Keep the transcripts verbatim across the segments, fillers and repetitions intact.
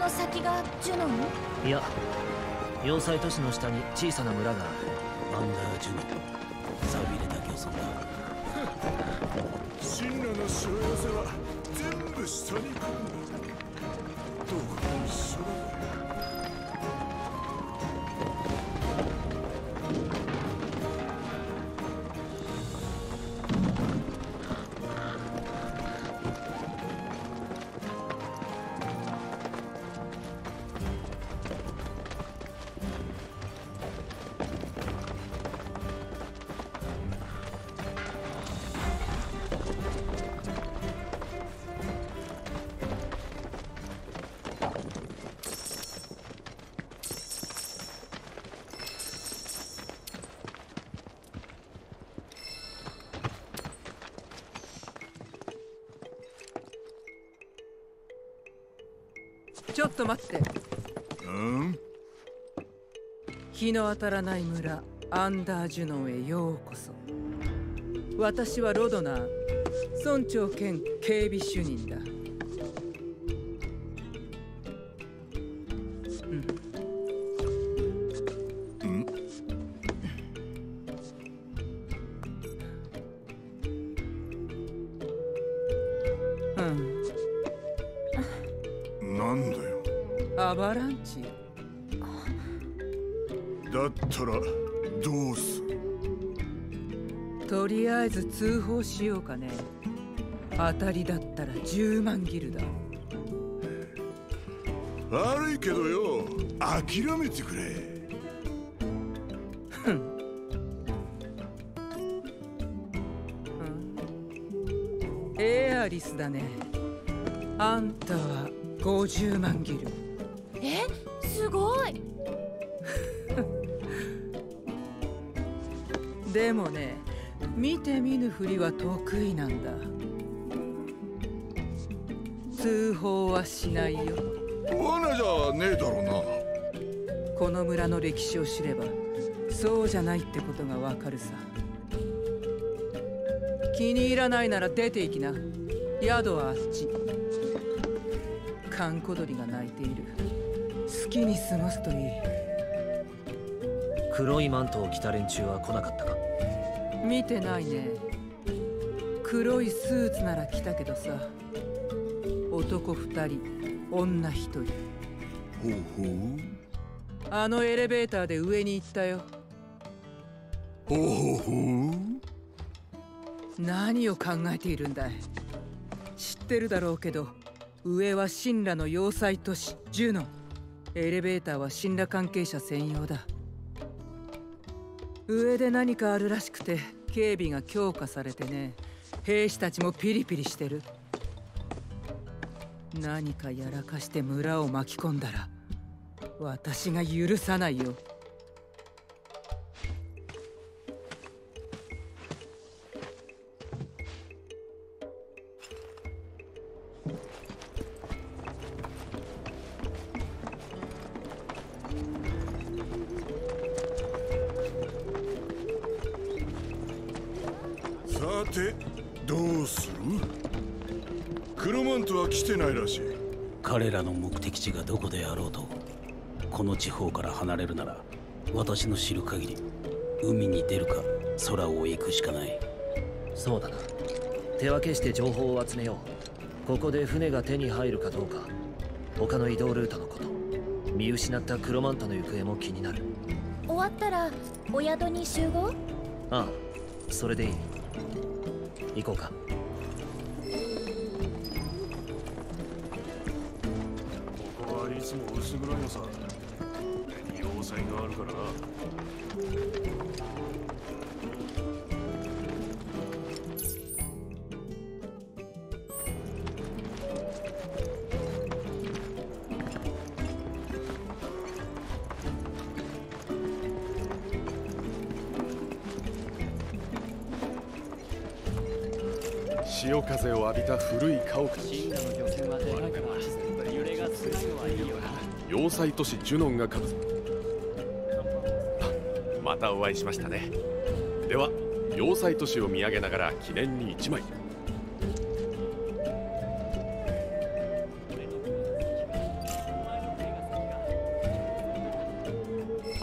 の先がジュノン？ いや、要塞都市の下に小さな村がある。 アンダージュノン、寂れた漁村だ。 神羅のしわ寄せは全部下に来るんだ。どこも一緒だ。 ちょっと待って。 うん？ 日の当たらない村アンダージュノンへようこそ。私はロドナー、村長兼警備主任だ。うん。 うん？ うん。 なんだよ。 アバランチ？ だったらどうする？ とりあえず通報しようかね。当たりだったらじゅうまんギルだ。 悪いけどよ、諦めてくれ。 ふん。エアリスだね。あんたはごじゅうまんギル。 え、すごい。 でもね、見て見ぬふりは得意なんだ。通報はしないよ。 罠じゃねえだろうな。 この村の歴史を知ればそうじゃないってことがわかるさ。気に入らないなら出て行きな。宿はあっち。閑古鳥が鳴いている。好きに過ごすといい。 黒いマントを着た連中は来なかったか？ 見てないね。黒いスーツなら着たけどさ。男二人、女一人。 ほうほう。 あのエレベーターで上に行ったよ。 ほうほうほう。 何を考えているんだい。知ってるだろうけど、上は神羅の要塞都市ジュノン。エレベーターは神羅関係者専用だ。上で何かあるらしくて警備が強化されてね。兵士たちもピリピリしてる。何かやらかして村を巻き込んだら私が許さないよ。 さてどうする？黒マントは来てないらしい。 彼らの目的地がどこであろうと、この地方から離れるなら私の知る限り海に出るか空を行くしかない。 そうだな。手分けして情報を集めよう。ここで船が手に入るかどうか、他の移動ルートのこと、見失った黒マントの行方も気になる。 終わったらお宿に集合？ ああ、それでいい。行こうか。 ここはいつも薄暗いのさ。上に要塞があるからな。 潮風を浴びた古い家屋。 神羅の漁船はでかいから揺れが強いのはいいよな。 要塞都市ジュノンが数。またお会いしましたね。では要塞都市を見上げながら記念に一枚。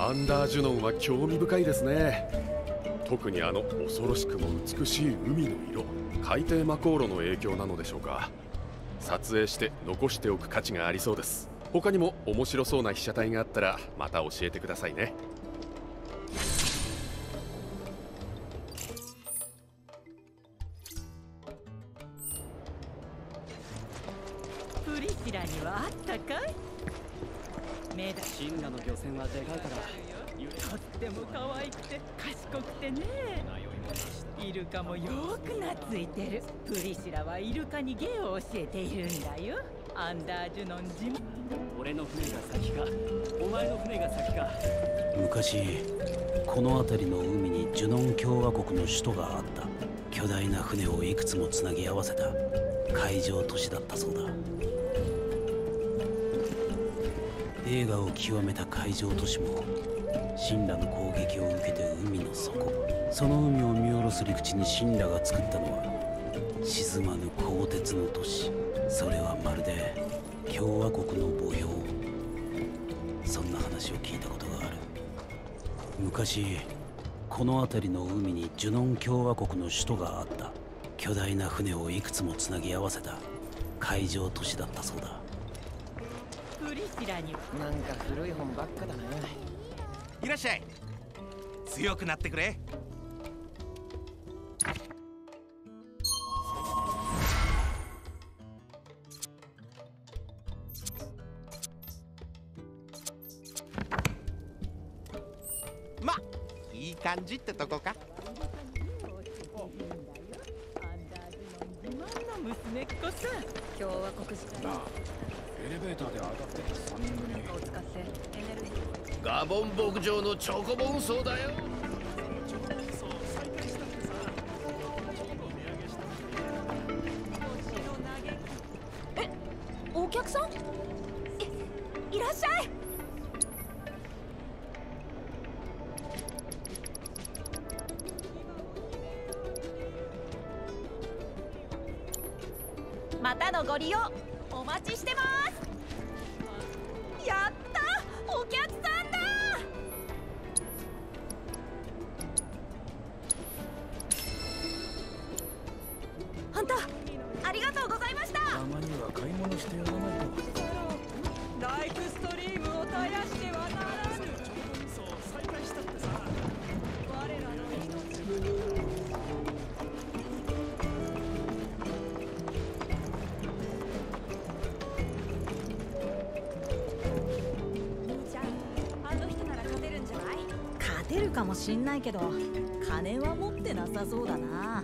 アンダージュノンは興味深いですね。特にあの恐ろしくも美しい海の色、海底魔航路の影響なのでしょうか。撮影して残しておく価値がありそうです。他にも面白そうな被写体があったらまた教えてくださいね。 プリシラにはあったかい？目だ。 シンラの漁船はでかいからとっても可愛くて賢くてね。イルカもよーく懐いてる。プリシラはイルカに芸を教えているんだよ。アンダージュノン島。 俺の船が先かお前の船が先か。 昔この辺りの海にジュノン共和国の首都があった。巨大な船をいくつもつなぎ合わせた海上都市だったそうだ。映画を極めた海上都市も神羅の攻撃を受けて海の底、その海を見下ろす陸地に神羅が作ったのは沈まぬ鋼鉄の都市。それはまるで共和国の墓標。そんな話を聞いたことがある。昔この辺りの海にジュノン共和国の首都があった。巨大な船をいくつもつなぎ合わせた海上都市だったそうだ。 プリシラにはなんか古い本ばっかだね。 いらっしゃい。強くなってくれ。ま、いい感じってとこか。 娘っ子さん、 共和国時代エレベーターで上がってきたさんにん組。 を使ってエネルギーガボン牧場のチョコボンソーだよ。 え、お客さん？い、いらっしゃい。またのご利用お待ちしてます。やった、お客さんだ。あんたありがとうございました。 たまには買い物してやらないと。 ライフストリームを絶やしてはならぬ。 そう再開したってさ。 我らの命。 勝てるかもしんないけど金は持ってなさそうだな。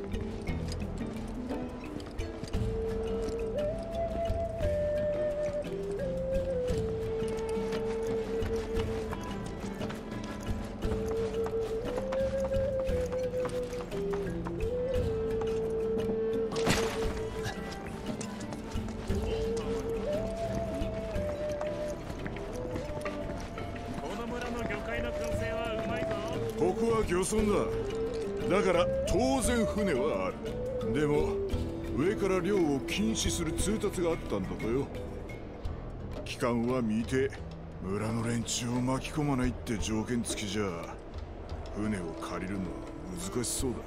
ここは漁村だ。だから当然船はある。でも上から漁を禁止する通達があったんだとよ。期間は未定。村の連中を巻き込まないって条件付きじゃ船を借りるのは難しそうだ。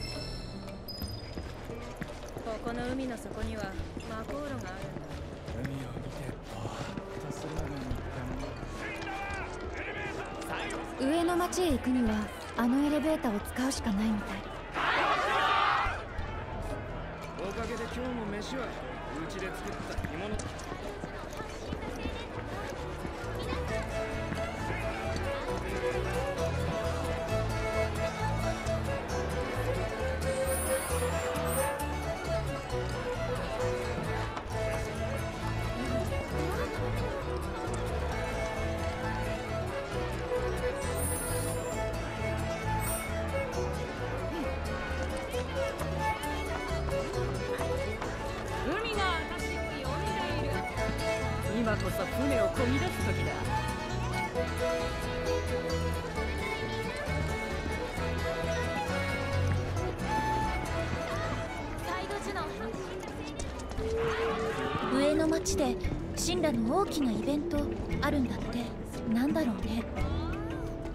ここの海の底には魔航路があるんだ。 海を見てぼーっとするのが上の町へ行くにはあのエレベーターを使うしかないみたい。 おかげで今日も飯はうちで作った干物。今こそ船を漕ぎ出す時だ。 サイドジュノン。上の町で神羅の大きなイベントあるんだって。なんだろうね。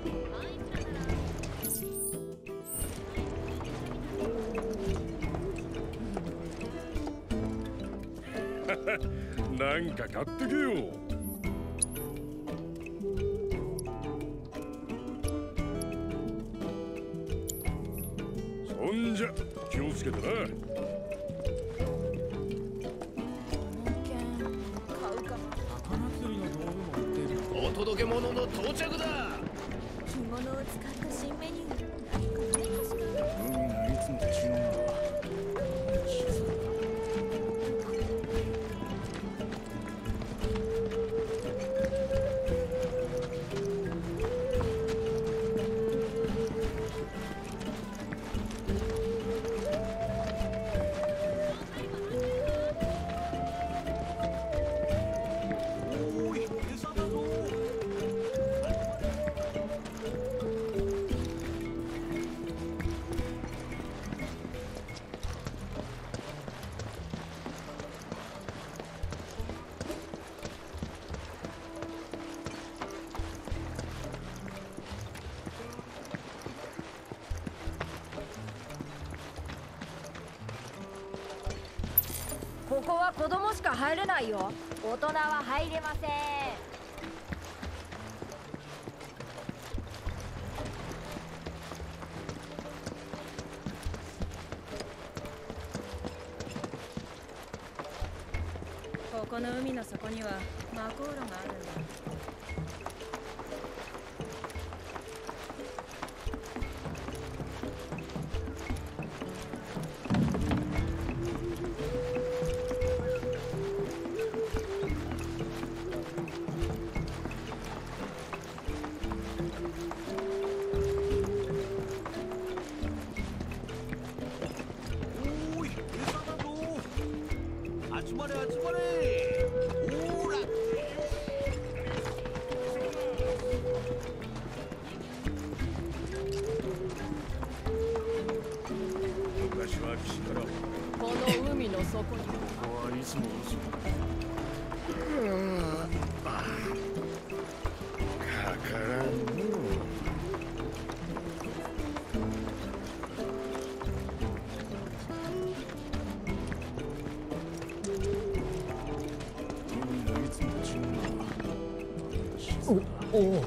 なんか買ってけよ。そんじゃ気をつけてな。 お届け物の到着だ。 着物を使った新メニュー何かないかしら。 うん、いつもと違うな。 ここは子供しか入れないよ。大人は入れません。 ここの海の底にはマコーロがあるんだ。 集まれ集まれ。ほら。 昔は岸からこの海の底に。 ここはいつも嘘。 かからんの。 おお。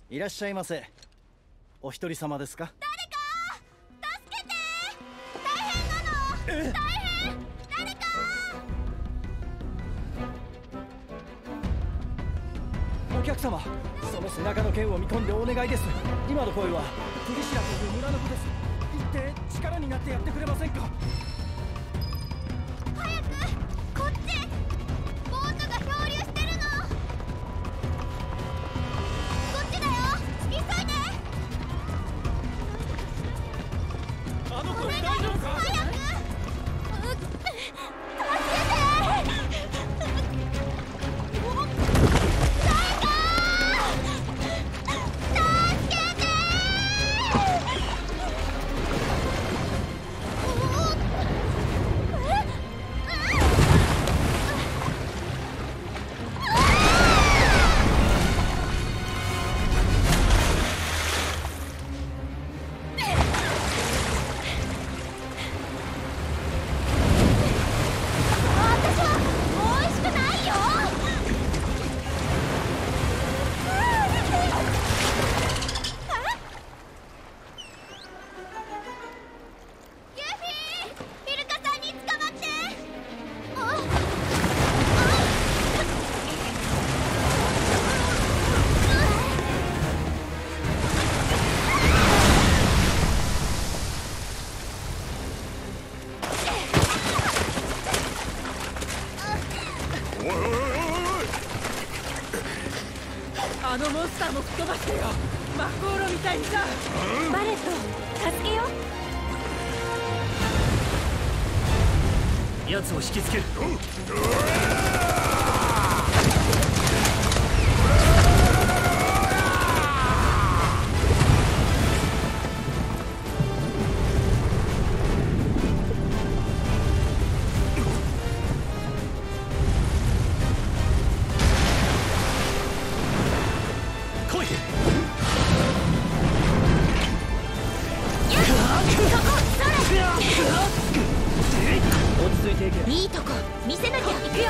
いらっしゃいませ。お一人様ですか？ 誰か助けて、大変なの。大変、誰か。 お客様、その背中の剣を見込んでお願いです。今の声はプリシラという村の子です。行って力になってやってくれませんか？ 早くこっち。ボートが漂流してるの。こっちだよ、急いで。 あの子大丈夫か？ 早く、うっ、助けて。 あのモンスターも吹っ飛ばしてよ。マコーロみたいにさ。 バレット、助けよう。奴を引きつける。 いいとこ見せなきゃ。行くよ。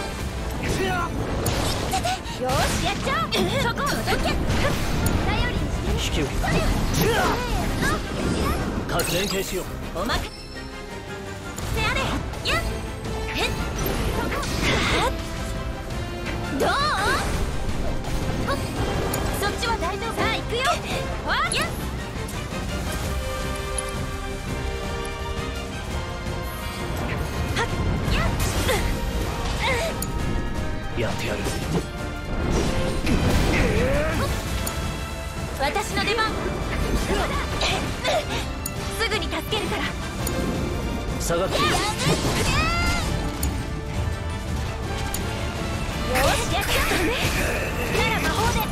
よし、やっちゃおう。そこどけ。頼りにして。 引き受けた。各連携しよう。 おまかせあれ。やっへっどう？そっちは大丈夫。さあ行くよ。わっやっやってやる。 私の出番。すぐに助けるから。 下がっていい。 よし、やっちゃったね。なら魔法で。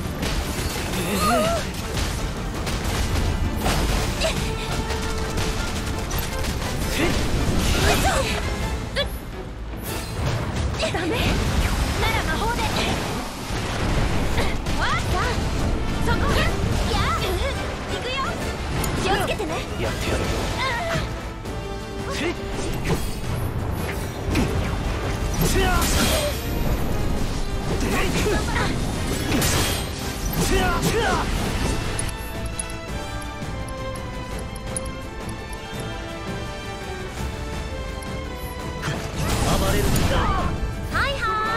ダメ。なら魔法で。わっさあ、そこ。やや行くよ。気をつけてね。 やってやる。暴れるんだ。 はい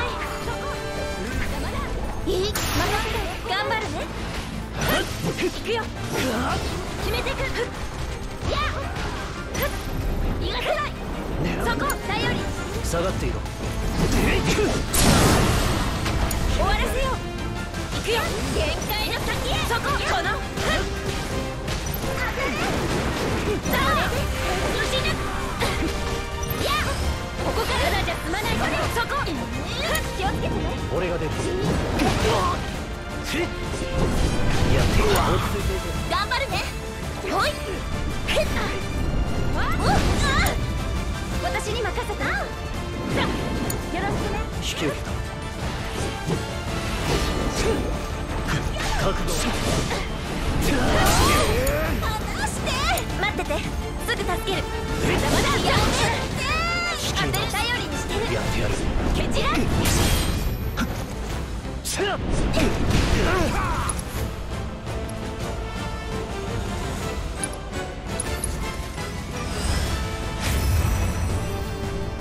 はいいい。任せて。頑張るね。行くよ。決めてく。やっ逃がさない。そこ頼り。 下がっていろ。 終わらせよう。行くよ。限界の先へ。そここのさあ死ぬ。やっここからだじゃ済まないから。そこ気をつけてね。 俺が出る。やっている。 頑張るね。ほい。私に任せた。さあよろしくね。 引き受けた。覚悟。 離して待ってて。すぐ助ける。まだまだやって当てる。頼りにしてる。 やってやる。 蹴散ら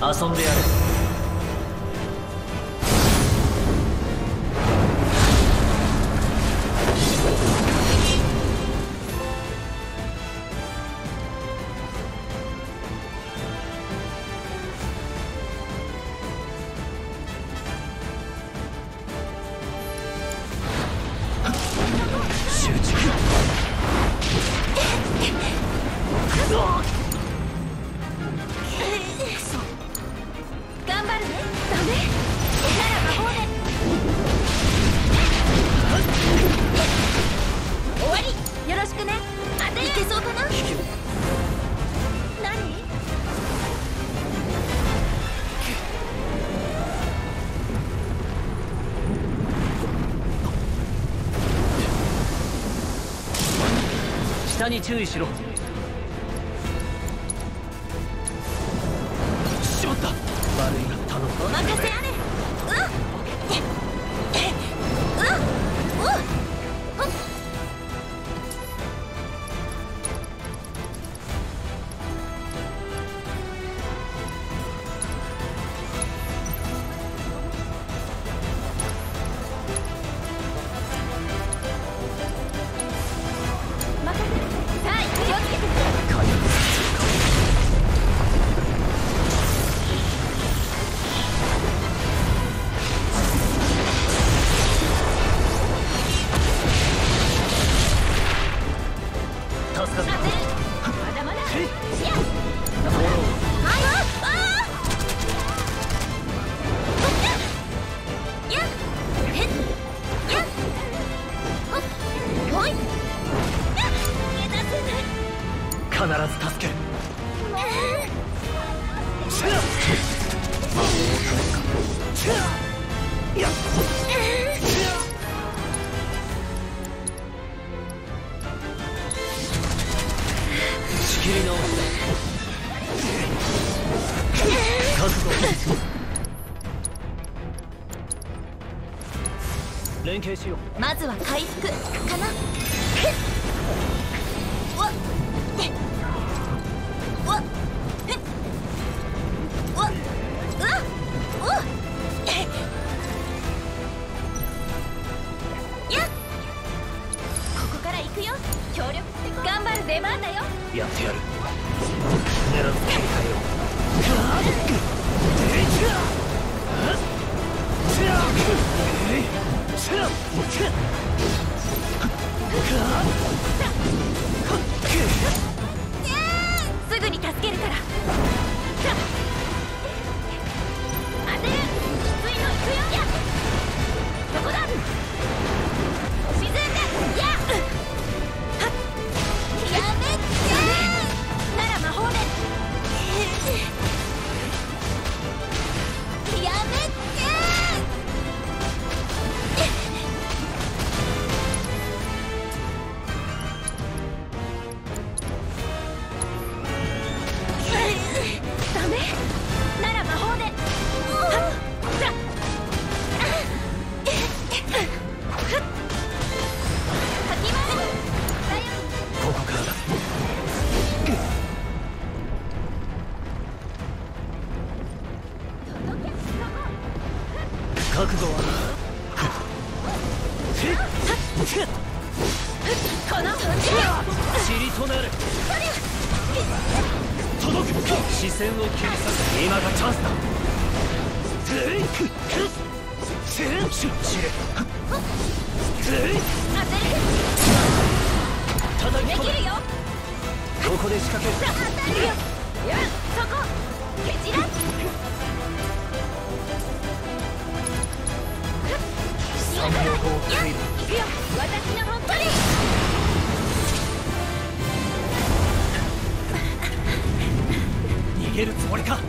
遊んでやる。下に注意しろ。しまった。悪いが頼む。 お任せあれ。 必ず助ける。仕切り直しだ。覚悟。連携しよう。 まずは回復かな。 やってやる。狙って切り替えよう。 すぐに助けるから。当てる。きついの行くよ。そこだ。沈んで。やっやめて。なら魔法で。やめて。ダメ。なら魔法で。 ここからだ。覚悟は。 この塵となる。届く。視線を切り裂く。今がチャンスだ。知れ。叩き込め。ここで仕掛ける。 そこ蹴散ら。 三秒後を食いる。 行くよ。私の本当に。 逃げるつもりか。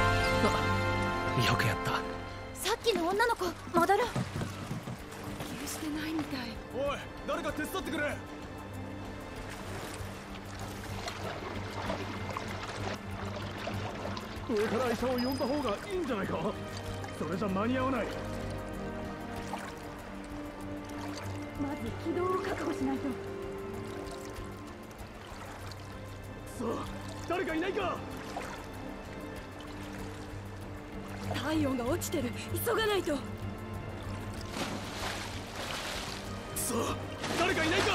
よくやった。 さっきの女の子戻ろう。 してないみたい。 おい、誰か手伝ってくれ。 上から医者を呼んだ方がいいんじゃないか。それじゃ間に合わない。 まず軌道を確保しないと。 さあ、誰かいないか。 体温が落ちてる。急がないと。 さあ、誰かいないか。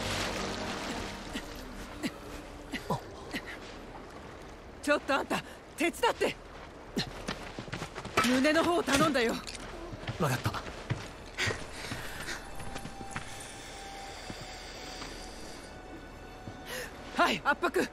ちょっとあんた手伝って。胸の方を頼んだよ。 分かった。 はい、圧迫。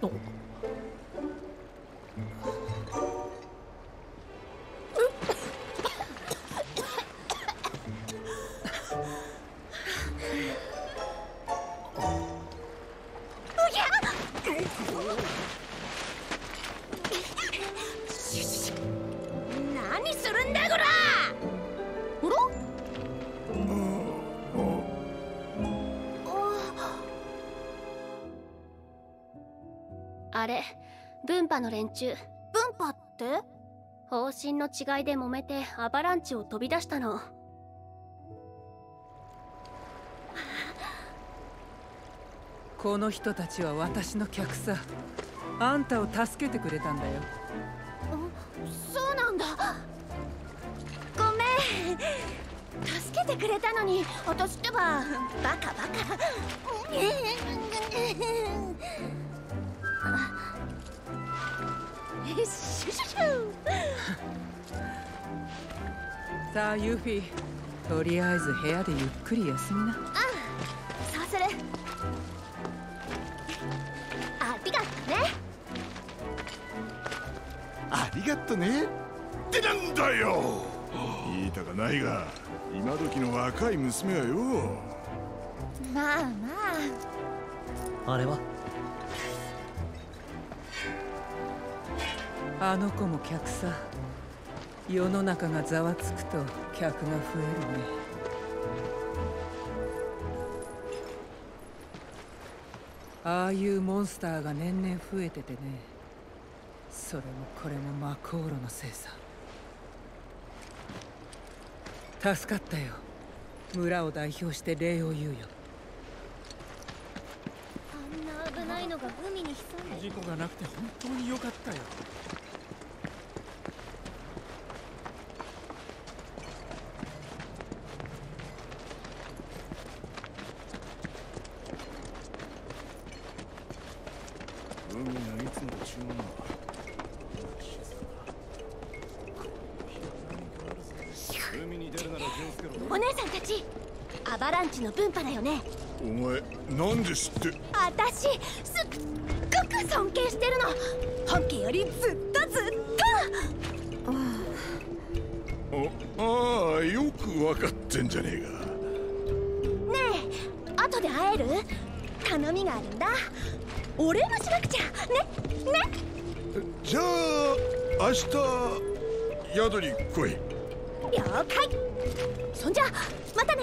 何するんだこら。 あれ、分派の連中。分派って？方針の違いで揉めてアバランチを飛び出したの。 この人たちは私の客さ。あんたを助けてくれたんだよ。 そうなんだ。ごめん。助けてくれたのに私ってばバカバカ。シュシュシュ。 さあユーフィー、とりあえず部屋でゆっくり休みな。 うん、そうする。ありがとね。 ありがとねってなんだよ。言いたかないが今時の若い娘はよ。 まあまあ。あれはあの子も客さ。世の中がざわつくと客が増えるね。ああいうモンスターが年々増えててね。それもこれもマコーロのせいさ。助かったよ。村を代表して礼を言うよ。 あんな危ないのが海に潜んで。 事故がなくて本当に良かったよ。 海がいつもと違うな。海に出るなら気をつけろ。 お姉さんたち、アバランチの分派だよね。 お前なんで知って。 私すっごく尊敬してるの。本家よりずっとずっと。あああ、よく分かってんじゃねえか。 ねえ、後で会える？頼みがあるんだ。お礼もしなくちゃ。ねね。 じゃあ明日宿に来い。 了解。そんじゃまたね。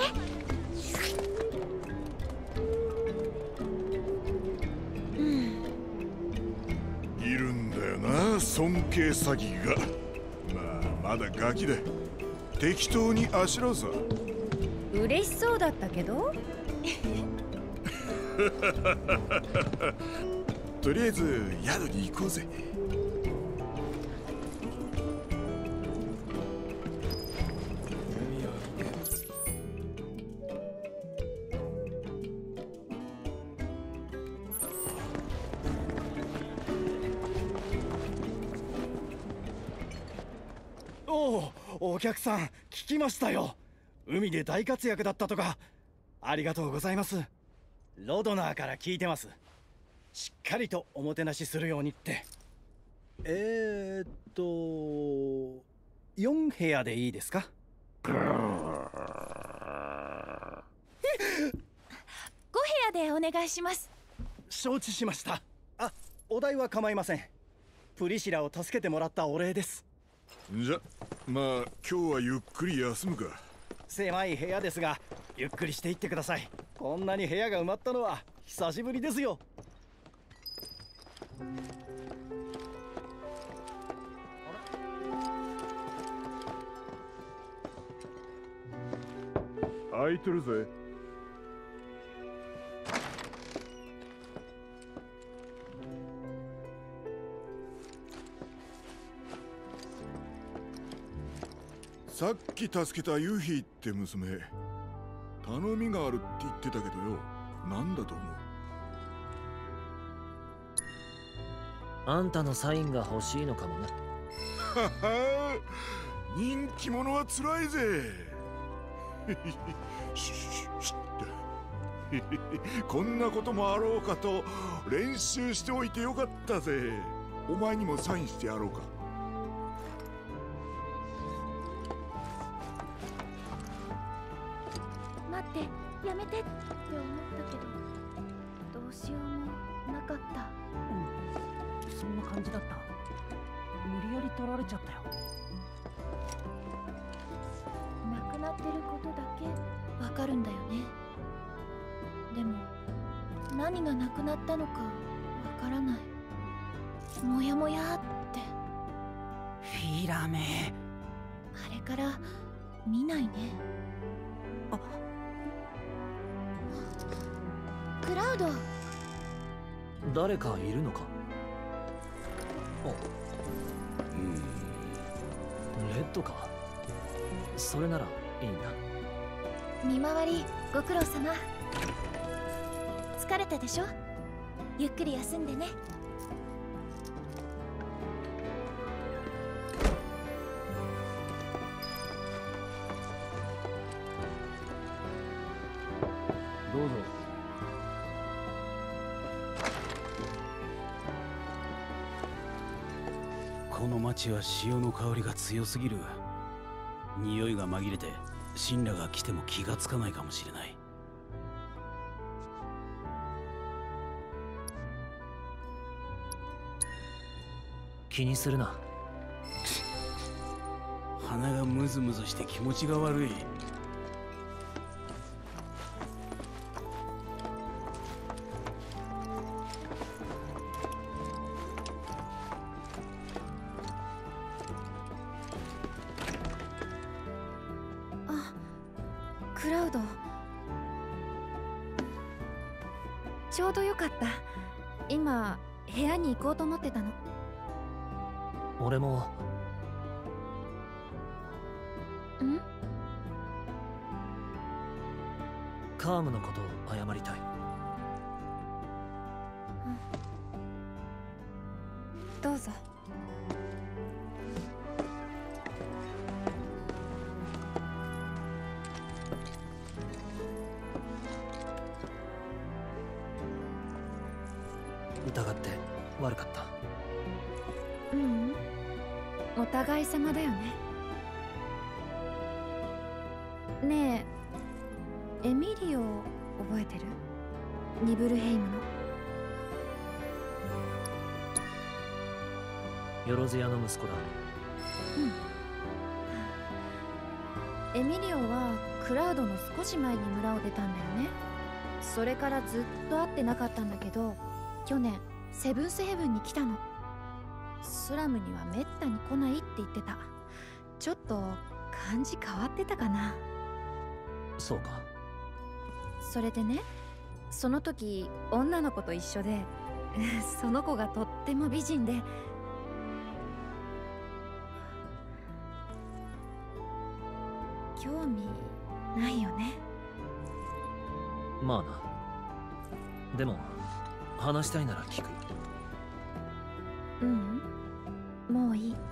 うん、いるんだよな、尊敬詐欺が。まあまだガキで適当にあしらうさ。 嬉しそうだったけど。 とりあえず宿に行こうぜ。 おお、お客さん聞きましたよ。海で大活躍だったとか。ありがとうございます。ロドナーから聞いてます。しっかりとおもてなしするようにって。えーっとよん部屋でいいですか？ ご部屋でお願いします。 承知しました。あ、お代は構いません。プリシラを助けてもらったお礼です。 じゃ、まあ今日はゆっくり休むか。 狭い部屋ですがゆっくりしていってください。こんなに部屋が埋まったのは久しぶりですよ。 開いてるぜ。さっき助けたユヒって娘、頼みがあるって言ってたけどよ、なんだと思う？ あんたのサインが欲しいのかもな。 はは、人気者はつらいぜ。シュッシュッシュッこんなこともあろうかと練習しておいてよかったぜ。お前にもサインしてやろうか。 待って、やめてって思ったけど、どうしようもなかった。 うん、そんな感じだった。無理やり取られちゃったよ。 なくなってることだけわかるんだよね。でも何がなくなったのかわからない。もやもやって。 フィラメ。 あれから見ないね。 あ、 クラウド。 誰かいるのか？あ、うん、レッドか。それならいいな。 見回りご苦労様。疲れたでしょ？ゆっくり休んでね。 どうぞ。 この町は潮の香りが強すぎる。匂いが紛れてシンラが来ても気がつかないかもしれない。 気にするな。 鼻がムズムズして気持ちが悪い。 クラウド、ちょうどよかった。今部屋に行こうと思ってたの。 俺も。 ん？ カームのことを謝りたい。 どうぞ。 疑って悪かった。 ううん、お互い様だよね。ねえ、エミリオ覚えてる？ニブルヘイムの。 よろず屋の息子だ。 うん。エミリオはクラウドの少し前に村を出たんだよね。それからずっと会ってなかったんだけど、去年セブンスヘブンに来たの。スラムにはめったに来ないって言ってた。ちょっと感じ変わってたかな。 そうか。 それでね、その時女の子と一緒でその子がとっても美人で、興味ないよね。 まあな。でも話したいなら聞く。 ううん、もういい。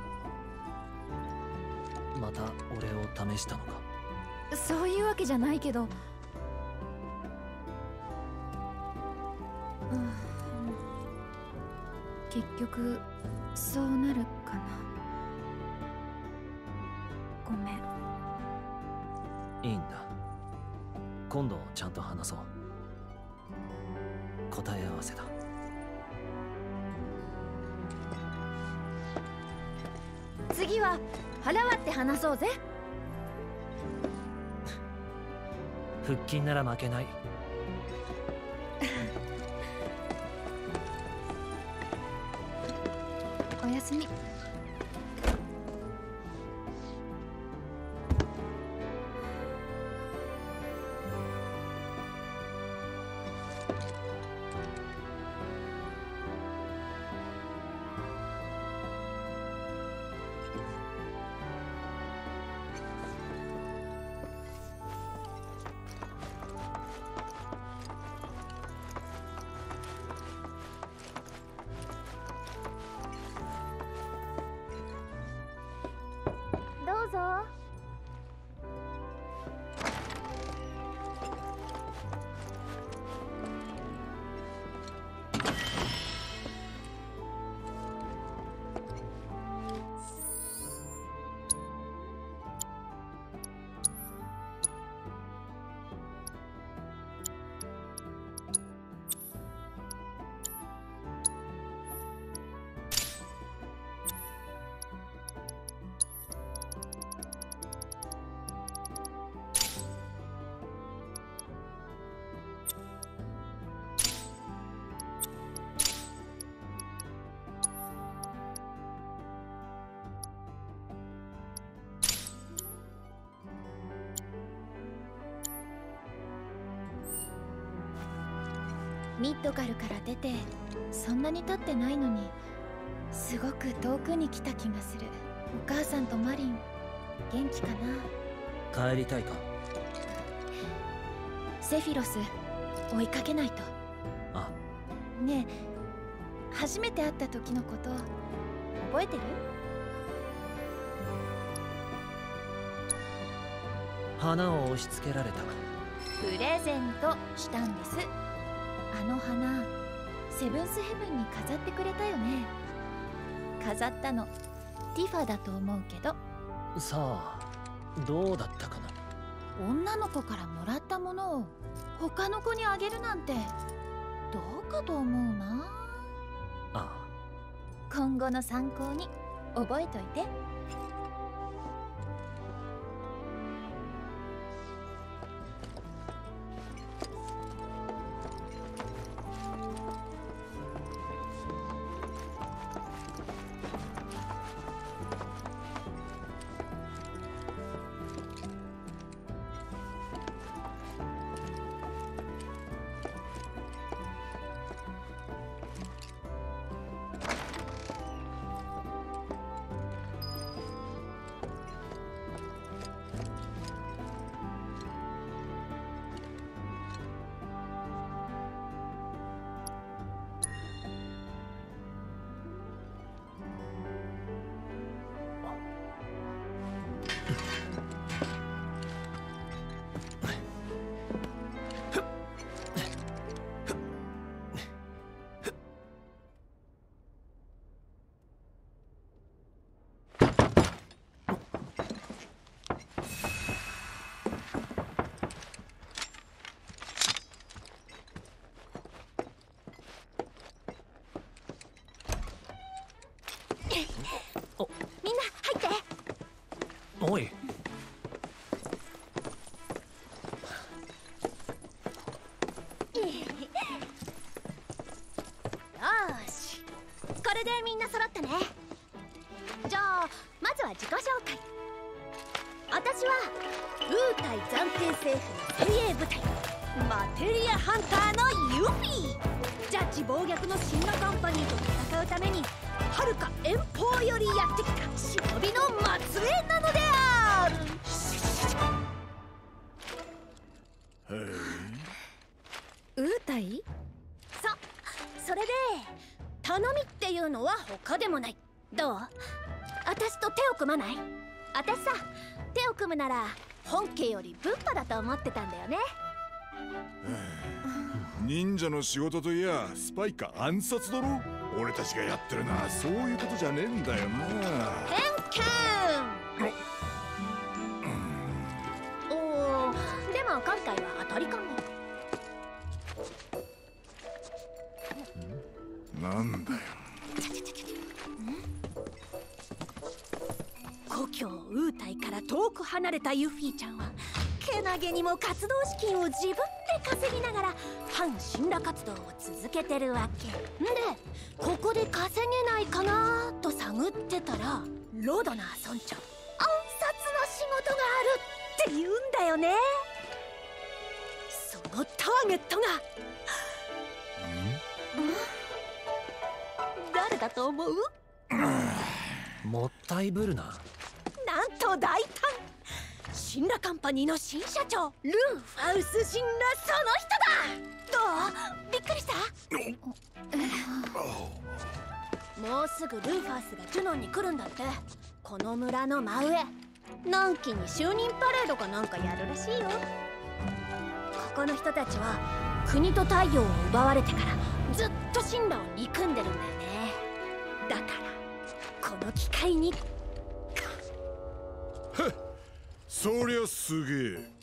また俺を試したのか？ そういうわけじゃないけど、うん、結局そうなるかな。ごめん。 いいんだ。今度ちゃんと話そう。答え合わせだ。 次は腹割って話そうぜ。 腹筋なら負けない。 おやすみ。 どうぞ。 ミッドガルから出てそんなに経ってないのにすごく遠くに来た気がする。お母さんとマリン元気かな？ 帰りたいか？ セフィロス追いかけないと。 あ。 ねえ、初めて会った時のこと覚えてる？ 花を押し付けられた。 プレゼントしたんです。あの花セブンスヘブンに飾ってくれたよね。飾ったのティファだと思うけど。 さあどうだったかな。 女の子からもらったものを他の子にあげるなんてどうかと思うな。 ああ、 今後の参考に覚えといて。 みんな入って。 おい。 よし、これでみんな揃ったね。じゃあまずは自己紹介。私はウータイ暫定政府の精鋭部隊マテリアハンターのユフィ。ジャッジ暴虐のシンナカンパニーと戦うためにはるか遠方よりやってきた忍びの末裔なのである。 ウータイ？ そ、それで頼みっていうのは他でもない。どう？私と手を組まない？私さ、手を組むなら本家より文派だと思ってたんだよね。 忍者の仕事といやスパイか暗殺だろ。俺たちがやってるのはそういうことじゃねえんだよな。 偏見。おお、でも今回は当たりかも。 なんだよ。 故郷ウータイから遠く離れたユフィちゃんはけなげにも活動資金を自分で稼ぎながら反神羅活動を続けてるわけで、ここで稼げないかなと探ってたらロドナー村長、暗殺の仕事があるって言うんだよね。そのターゲットが誰だと思う？ もったいぶるな。 なんと大胆、神羅カンパニーの新社長ルーファウス神羅、その人だ。どう？びっくりした？もうすぐルーファウスがジュノンに来るんだって。この村の真上、のんきに就任パレードかなんかやるらしいよ。ここの人たちは国と太陽を奪われてからずっと神羅を憎んでるんだよね。だからこの機会に。 そりゃすげえ。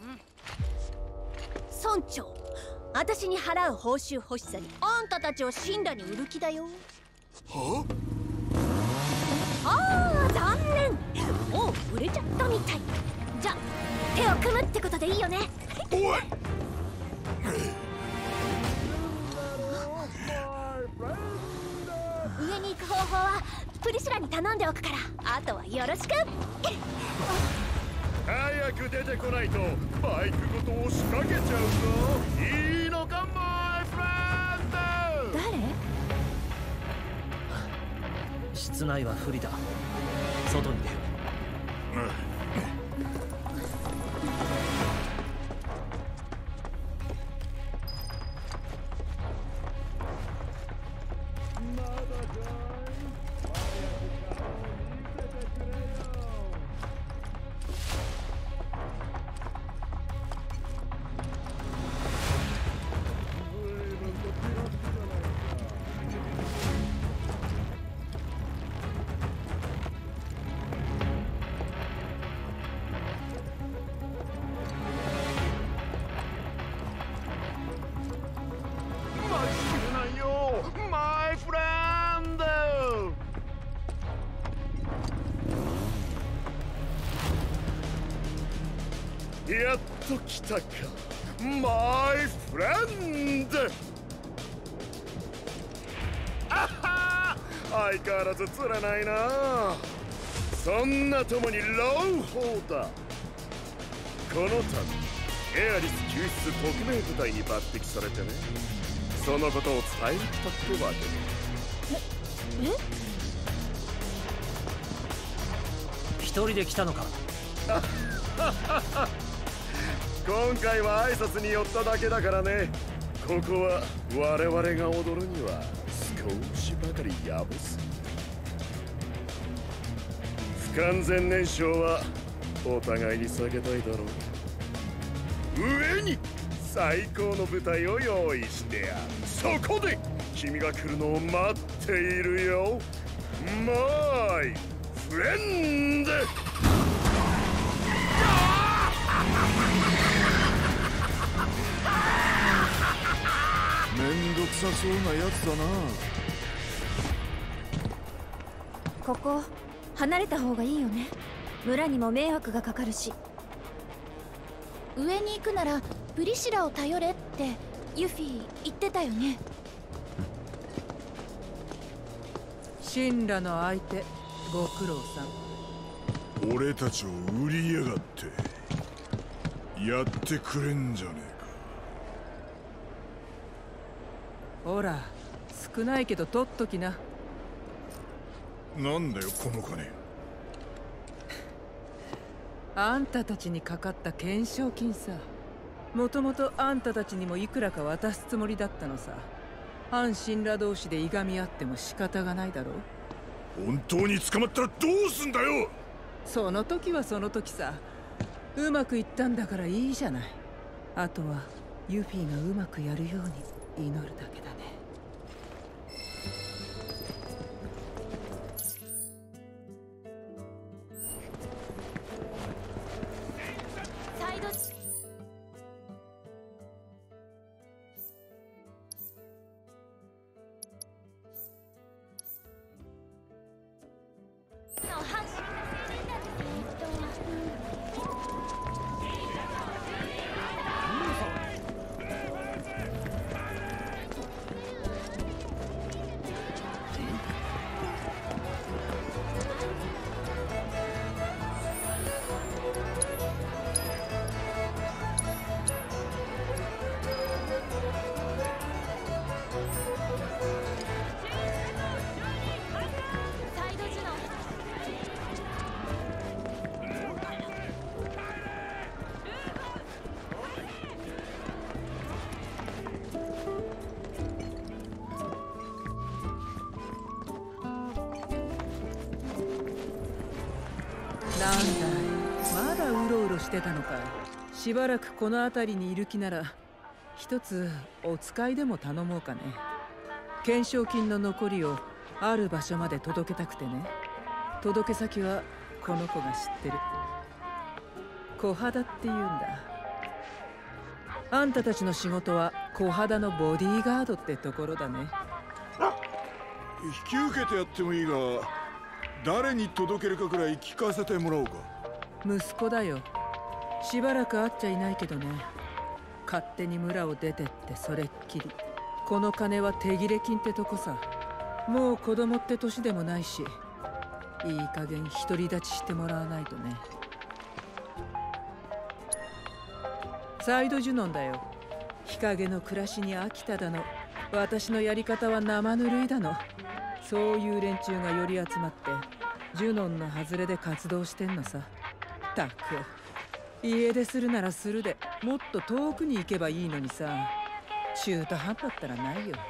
村長、私に払う報酬欲しさにあんたたちを神羅に売る気だよ。 はああ、残念、もう売れちゃったみたい。じゃ手を組むってことでいいよね。 おい、 上に行く方法はプリシラに頼んでおくから、あとはよろしく。 早く出てこないとバイクごと押しかけちゃうぞ。いいのかマイフレンド。 誰？ 室内は不利だ。外に出よう。 やっと来たか、マイフレンド。あは相変わらず釣らないな。そんな友に朗報だ。この度エアリス救出特命部隊に抜擢されてね、そのことを伝えに来たってわけで。 ええ一人で来たのか？ 今回は挨拶に寄っただけだからね。ここは我々が踊るには少しばかりやぶす。不完全燃焼はお互いに避けたいだろう。上に最高の舞台を用意してやる。そこで君が来るのを待っているよ、マイフレンド。 めんどくさそうなやつだな。 ここ離れた方がいいよね。村にも迷惑がかかるし。上に行くならプリシラを頼れってユフィ言ってたよね。 神羅の相手ご苦労さん。 俺たちを売りやがってやってくれんじゃねえか。 ほら少ないけど取っときな。 なんだよこの金。 あんたたちにかかった懸賞金さ。もともとあんたたちにもいくらか渡すつもりだったのさ。反神羅同士でいがみ合っても仕方がないだろう。 本当に捕まったらどうすんだよ。 その時はその時さ。うまくいったんだからいいじゃない。あとはユフィがうまくやるように祈るだけだね。 サイドの阪神の青年団です。 だい、まだうろうろしてたのかい。しばらくこの辺りにいる気なら一つお使いでも頼もうかね。懸賞金の残りをある場所まで届けたくてね。届け先はこの子が知ってる。小肌って言うんだ。あんたたちの仕事は小肌のボディーガードってところだね。 引き受けてやってもいいが、誰に届けるかくらい聞かせてもらおうか。 息子だよ。しばらく会っちゃいないけどね。勝手に村を出てってそれっきり。この金は手切れ金ってとこさ。もう子供って年でもないし、いい加減独り立ちしてもらわないとね。サイドジュノンだよ。日陰の暮らしに飽きただの、私のやり方は生ぬるいだの、そういう連中が寄り集まってジュノンの外れで活動してんのさ。たく家出するならするで、もっと遠くに行けばいいのにさ。中途半端ったらないよ。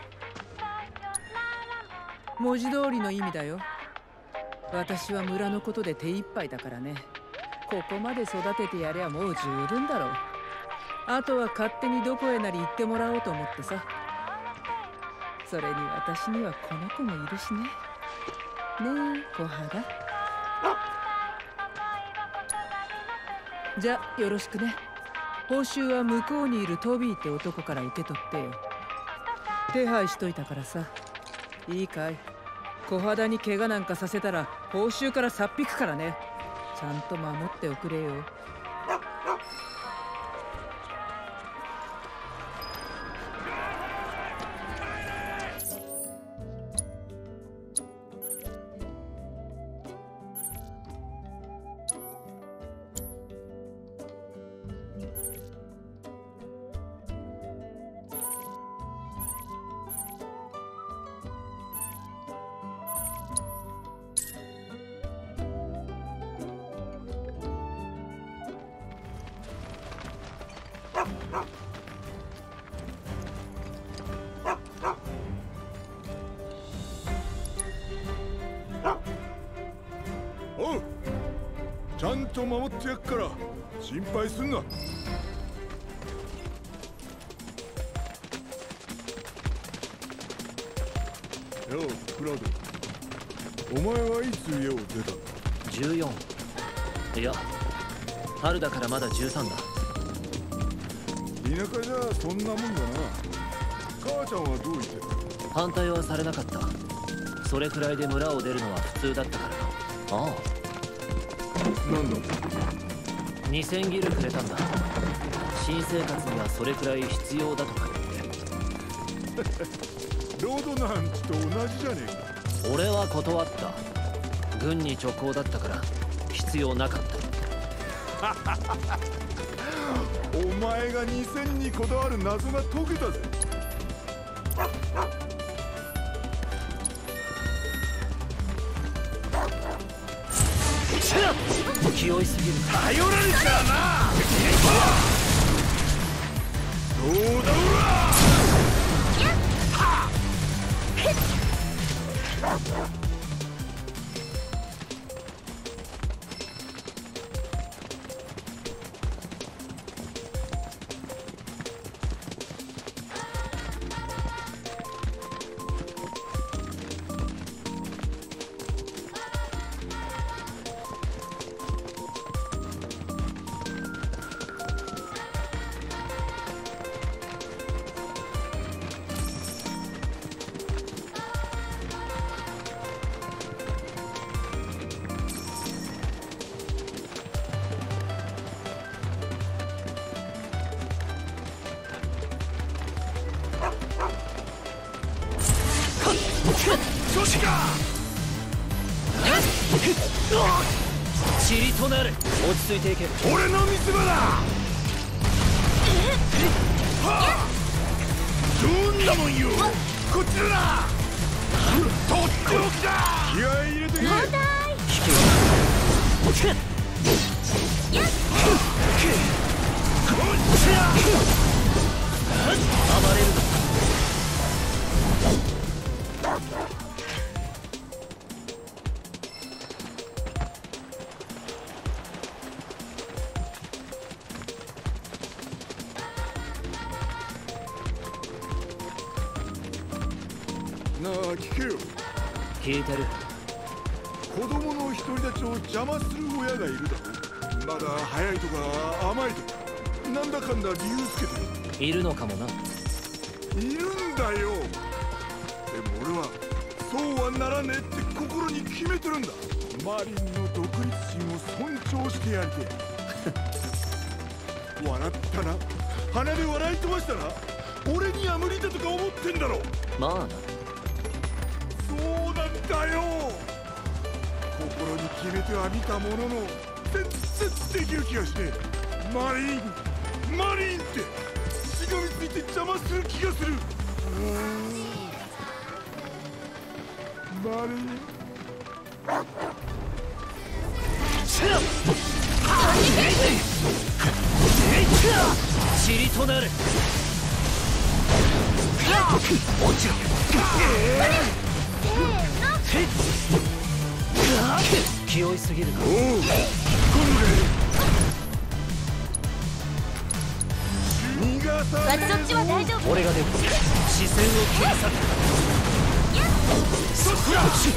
文字通りの意味だよ。私は村のことで手一杯だからね。ここまで育ててやりゃもう十分だろう。あとは勝手にどこへなり行ってもらおうと思ってさ。それに私にはこの子もいるしね。ねえ小肌。じゃよろしくね。報酬は向こうにいるトビーって男から受け取ってよ。手配しといたからさ。いいかい。小肌に怪我なんかさせたら報酬からさっ引くからね。ちゃんと守っておくれよ。 おう、ちゃんと守ってやっから心配すんな。ようクラウド、お前はいつ家を出たんだ？ じゅうよん。いや春だからまだじゅうさんだ。 田舎じゃそんなもんだな。母ちゃんはどう言ってる？ 反対はされなかった。それくらいで村を出るのは普通だったからな。ああ、 なんだ？ にせんギルくれたんだ。新生活にはそれくらい必要だとか言って。 ロードなんちと同じじゃねえか。 俺は断った。軍に直行だったから必要なかった。 お前がにせんにこだわる謎が解けたぜ。 気負いすぎる。 頼られちゃあな。どうだおら。 女子か。塵となる。落ち着いていけ。 俺の見せ場だ。はあ、どんなもんよ。こっちだな。とっておきだ。気合い入れてけ。 交代。 暴れるな。 なあ聞けよ。 聞いてる。 子供の独り立ちを邪魔する親がいるだろ。まだ早いとか甘いとかなんだかんだ理由つけているのかもな。 いるんだよ。でも俺はそうはならねえって心に決めてるんだ。マリンの独立心を尊重してやりてえ。笑ったな、鼻で笑い飛ばしたな。俺には無理だとか思ってんだろ。 まあな。 そうなんだよ。心に決めてはみたものの全然できる気がして。マリンマリンってしがみついて邪魔する気がする。マリン塵となる。落ちろ。気負いすぎるか。 そっちは大丈夫。 俺が出る。視線を切り裂く。そら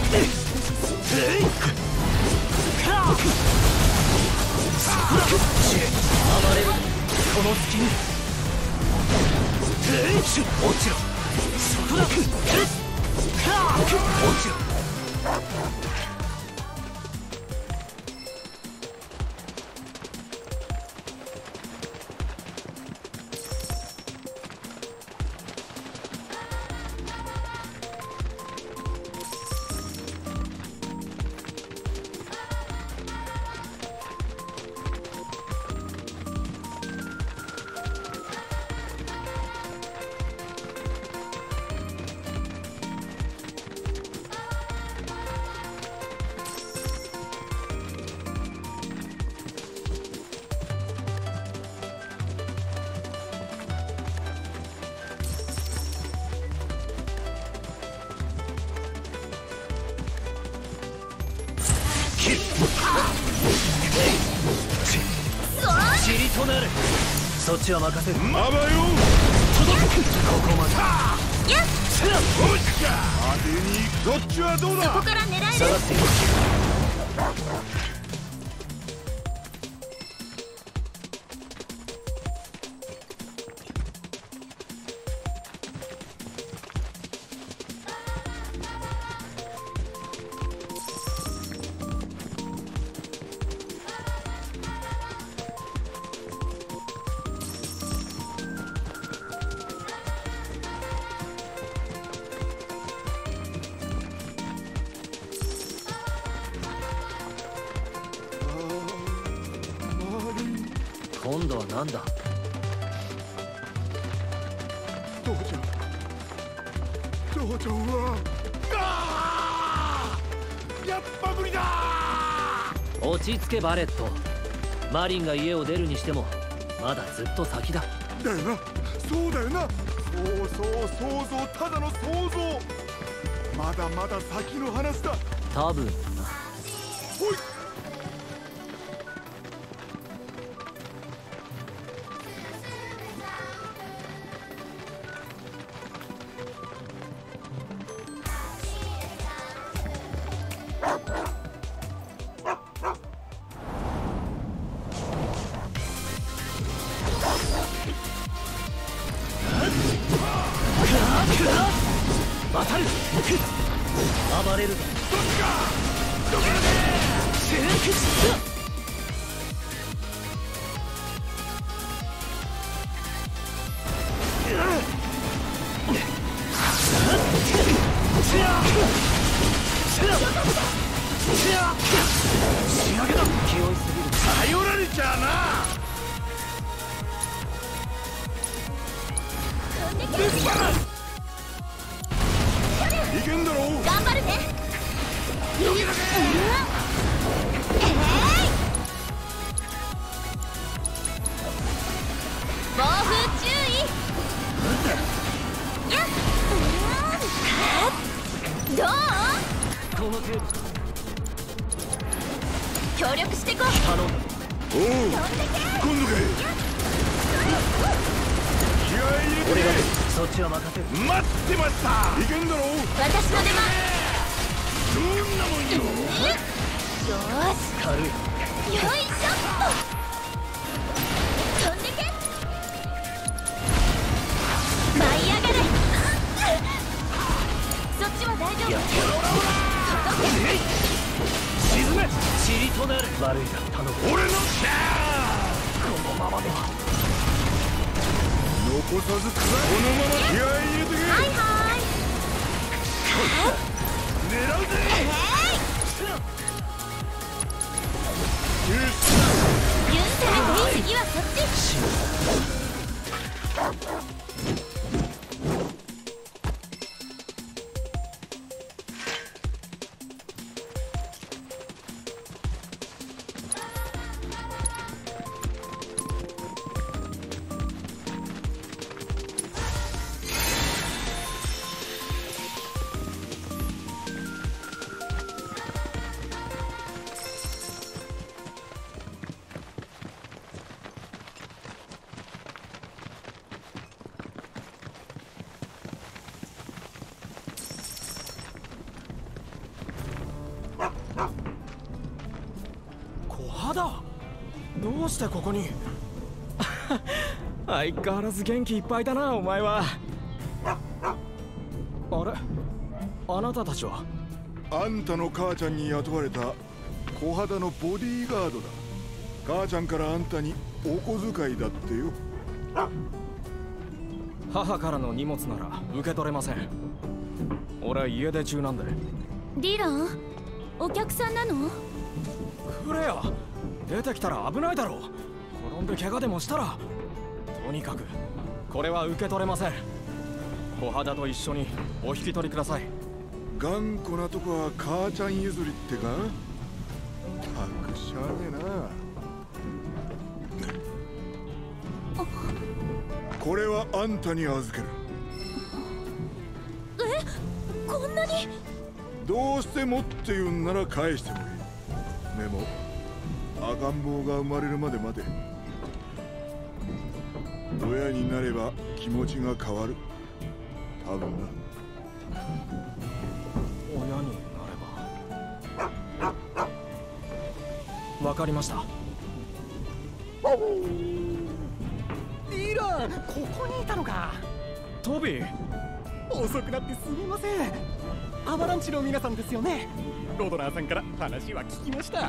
暴れる。この隙に落ちろ。そら落ちろ。塵となる。そっちは任せる。 まばよ。 届く。ここまで。 やっ。 当てにどっちはどうだ。 そこから狙える。 下がっている。今度は何だ。 父ちゃん父ちゃんはあーやっぱ無理だ。 落ち着けバレット。マリンが家を出るにしてもまだずっと先だ。 だよな。そうだよな。そうそう想像、ただの想像。まだまだ先の話だ。 多分な。 ほい。 渡る。暴れる。どっちかどけるね。仕上げだ。気負いすぎる。 頼られちゃあな。いけんだろ。 頑張るね。 どけるね。 暴風注意。やっ。どう？ この程度。 協力してこう。 頼む。 おお。今度かい。気合い入れて。 俺がそっちは任せる。 待ってました。いけんだろ。 私の出番。 どんなもんよ。 よーし、 軽い。 よいしょっと。飛んでけ。舞い上がれ。そっちは大丈夫。 沈め。塵となる。悪いが頼む。 俺のシャー。このままでは残さずくらい。このまま気合い入れてけ。 はいはい。 狙うぜ。 許せない。次はそっち。 どうしてここに相変わらず元気いっぱいだな、お前は。あれ、あなたたちは？ あんたの母ちゃんに雇われた小肌のボディーガードだ。母ちゃんからあんたにお小遣いだってよ。 母からの荷物なら受け取れません。俺は家出中なんで。 ディラン、お客さんなの？ クレア、出てきたら危ないだろう。転んで怪我でもしたら。とにかくこれは受け取れません。小肌と一緒にお引き取りください。 頑固なとこは母ちゃん譲りってか。たくしゃあねえな。これはあんたに預ける。 え、こんなに？ どうしてもって言うんなら返してもいい。でも赤ん坊が生まれるまで待て。親になれば気持ちが変わる。多分な。 親になれば。わかりました。 ディラン、ここにいたのか。 トビー、 遅くなってすみません。アバランチの皆さんですよね。ロドナーさんから話は聞きました。 ア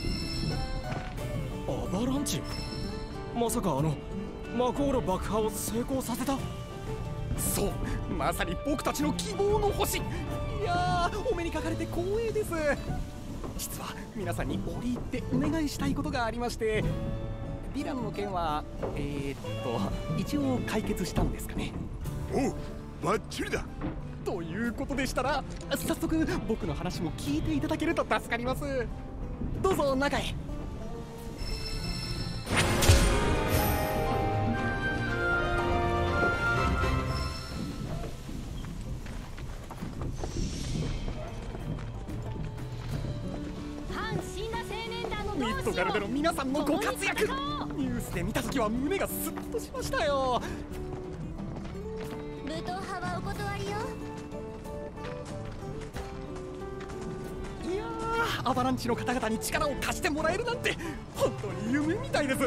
バランチ？まさかあのマコール爆破を成功させた？ そう、まさに僕たちの希望の星。いやー、お目にかかれて光栄です。実は皆さんに折り入ってお願いしたいことがありまして。ディランの件はえー、っと一応解決したんですかね。 おう、バッチリだ。 ということでしたら早速僕の話も聞いていただけると助かります。どうぞ中へ。ミッドガルでの皆さんのご活躍、ニュースで見たときは胸がスッとしましたよ。 武闘派はお断りよ。 いやー、アバランチの方々に力を貸してもらえるなんて本当に夢みたいです。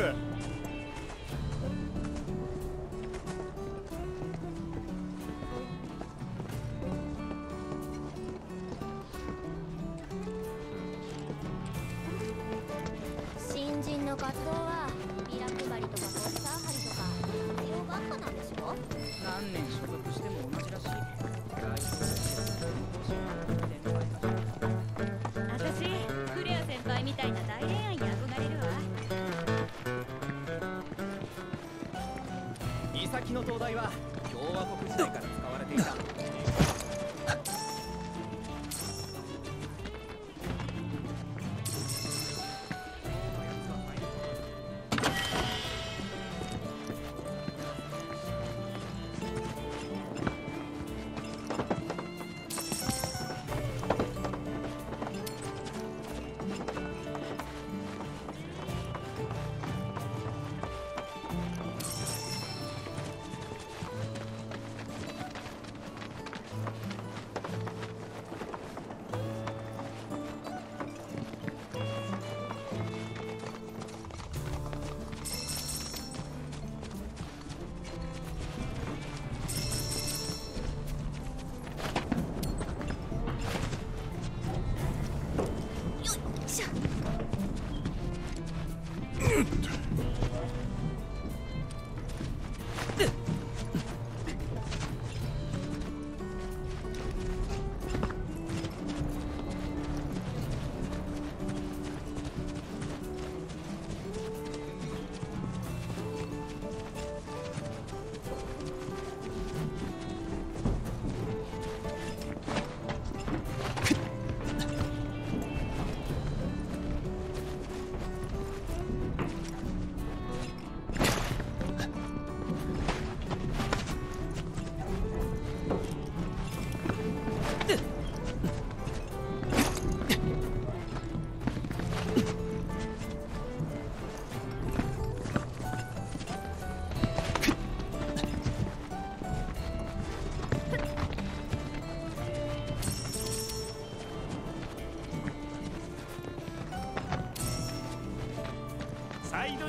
新人の活動はビラ配りとかポスター貼りとか必要があったなんでしょ。 何年所属しても同じらしい。 私、クレア先輩みたいな大恋愛に憧れるわ。 岬の灯台は共和国時代から使われていた。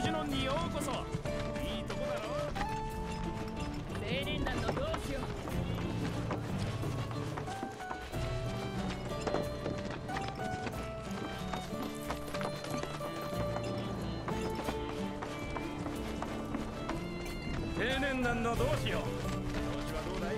ジュノンにようこそ。いいとこだろ。 青年団の同志よ。 青年団の同志よ。調子はどうだい？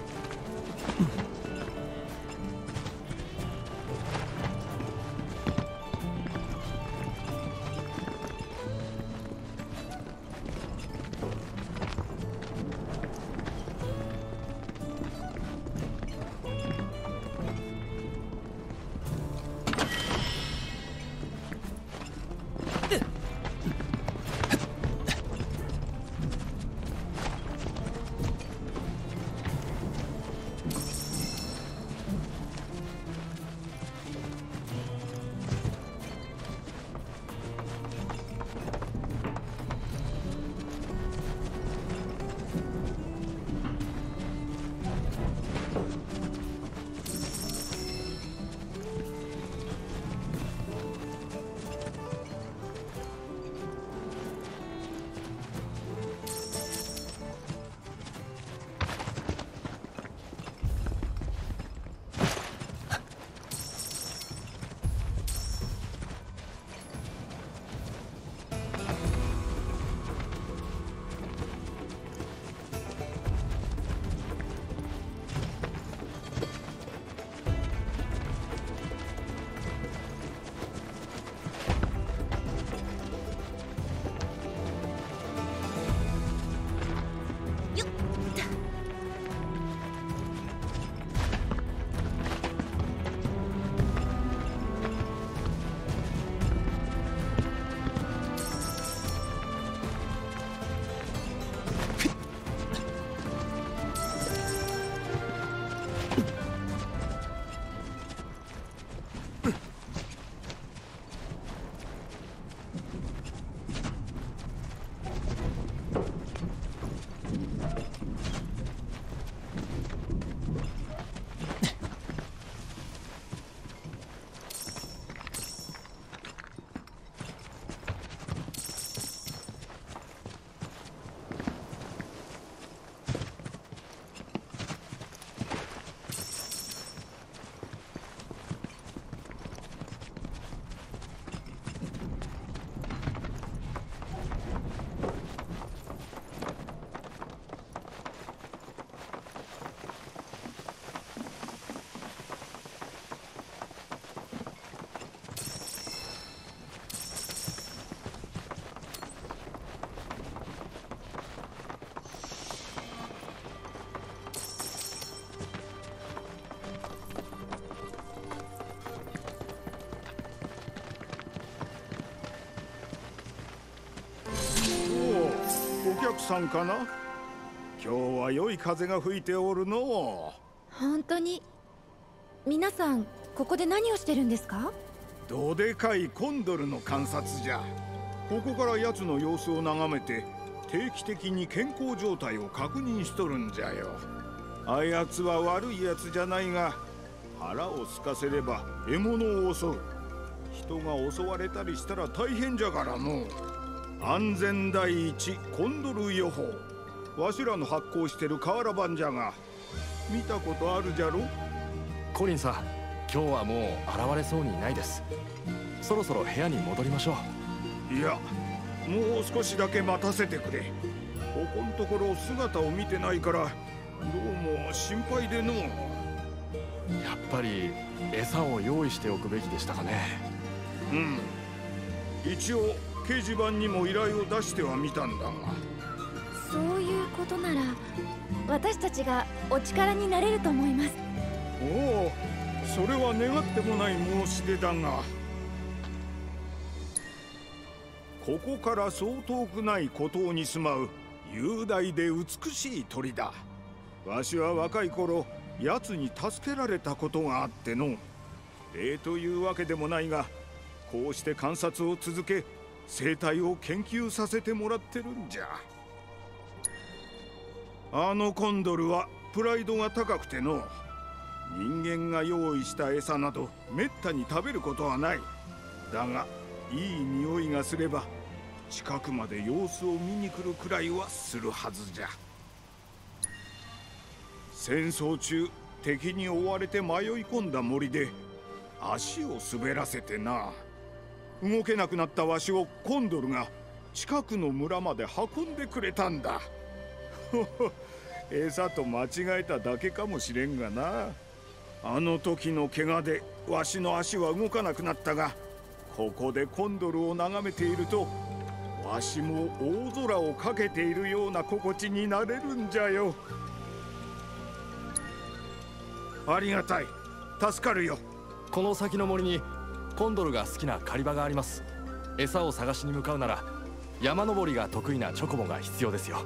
お客さんかな。今日は良い風が吹いておるの。 本当に。皆さんここで何をしてるんですか？ どでかいコンドルの観察じゃ。ここから奴の様子を眺めて定期的に健康状態を確認しとるんじゃよ。あやつは悪いやつじゃないが、腹を空かせれば獲物を襲う。人が襲われたりしたら大変じゃからの。安全第一コンドル予報、わしらの発行してる瓦版じゃが、見たことあるじゃろ。 コリンさん、今日はもう現れそうにないです。そろそろ部屋に戻りましょう。いや、もう少しだけ待たせてくれ。ここんところ姿を見てないから、どうも心配での。 やっぱり餌を用意しておくべきでしたかね。 うん、一応掲示板にも依頼を出してはみたんだが。 そういうことなら私たちがお力になれると思います。 おお、それは願ってもない申し出だが、ここからそう遠くない孤島に住まう雄大で美しい鳥だ。わしは若い頃奴に助けられたことがあっての。礼というわけでもないが、こうして観察を続け生態を研究させてもらってるんじゃ。あのコンドルはプライドが高くての、人間が用意した餌などめったに食べることはない。だがいい匂いがすれば近くまで様子を見に来るくらいはするはずじゃ。戦争中敵に追われて迷い込んだ森で足を滑らせてな、動けなくなったわしをコンドルが近くの村まで運んでくれたんだ。餌と間違えただけかもしれんがな。あの時の怪我でわしの足は動かなくなったが、ここでコンドルを眺めているとわしも大空をかけているような心地になれるんじゃよ。ありがたい、助かるよ。 この先の森にコンドルが好きな狩り場があります。餌を探しに向かうなら山登りが得意なチョコボが必要ですよ。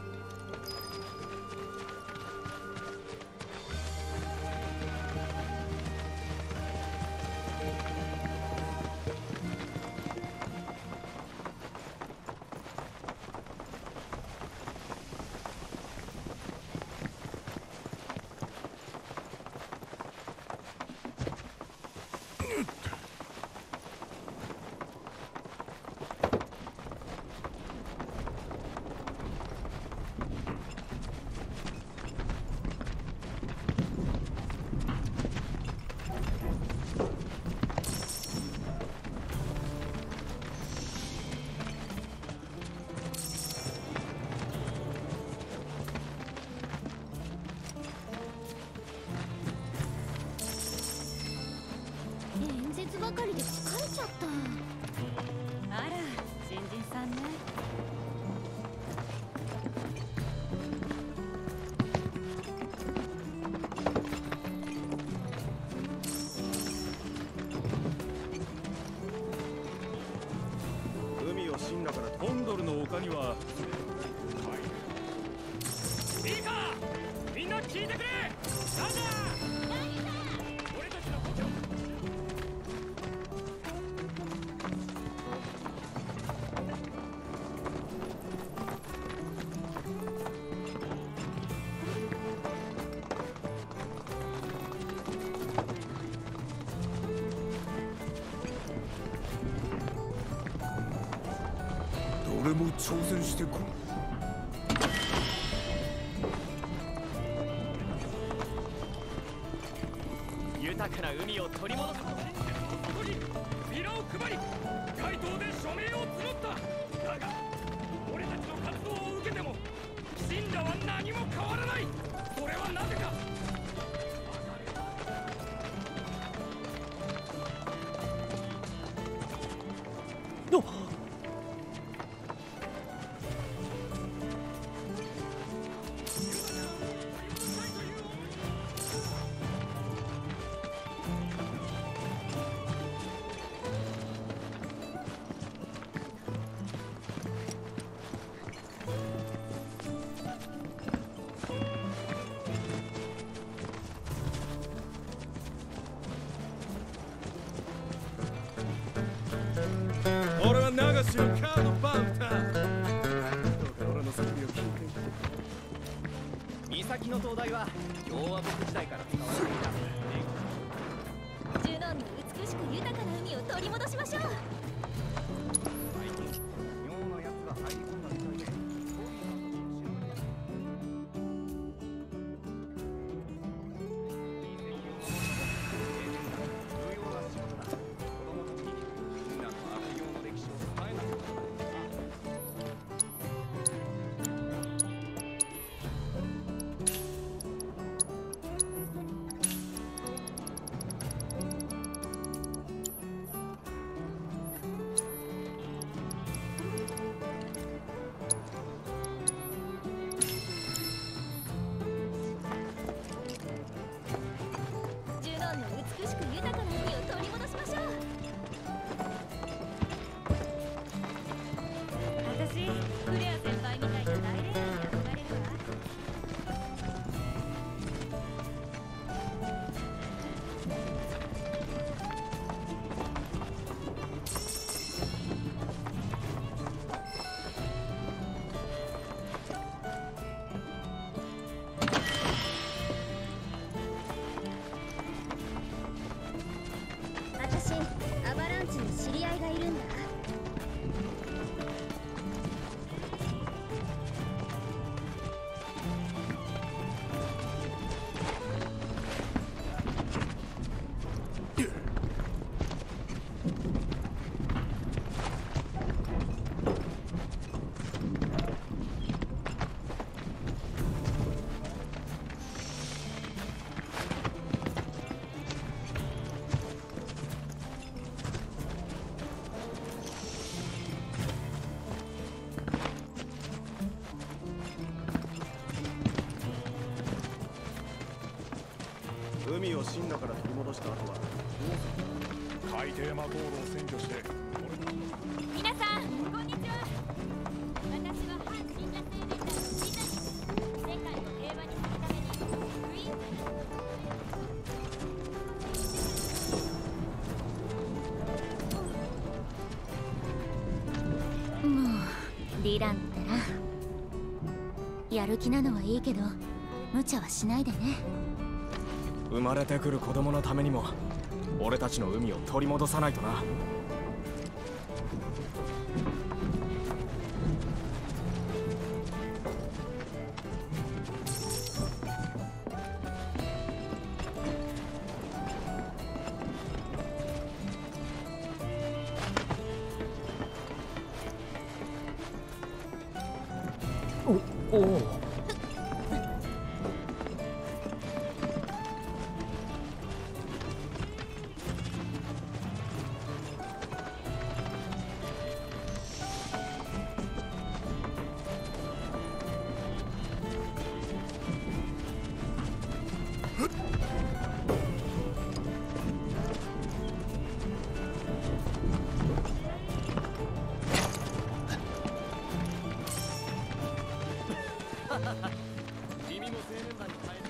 ばかりで疲れちゃった。あら、新人さんね。 海を死んだからコンドルの丘には。いいか、みんな聞いてくれ。なんだ。俺たちの故郷。 俺も挑戦してこい。 豊かな海を取り戻す。ここにビラを配り、街頭で署名を募った。だが俺たちの活動を受けても死んだは何も変わらない。それはなぜか。 の俺は流しのカードバウター。どうか俺の叫びを聞いて。 岬の灯台は共和国時代から使われていた。 ジュノンの美しく豊かな海を取り戻しましょう。 妙な奴が入り込んだみたいで。 美しく豊かな海を取り戻しましょう。私、クレア先輩みたいな大恋愛に憧れるわ。私、アバランチに知り合いがいるんだ。 海を死んだから取り戻した後は海底魔航路を占拠して皆さんこんにちは。私は反信者青年団のリザです。世界を平和にするためにクイーンもうディランってな、やる気なのはいいけど無茶はしないでね。 生まれてくる子供のためにも俺たちの海を取り戻さないとな。 おおう。 君も青年団に入る。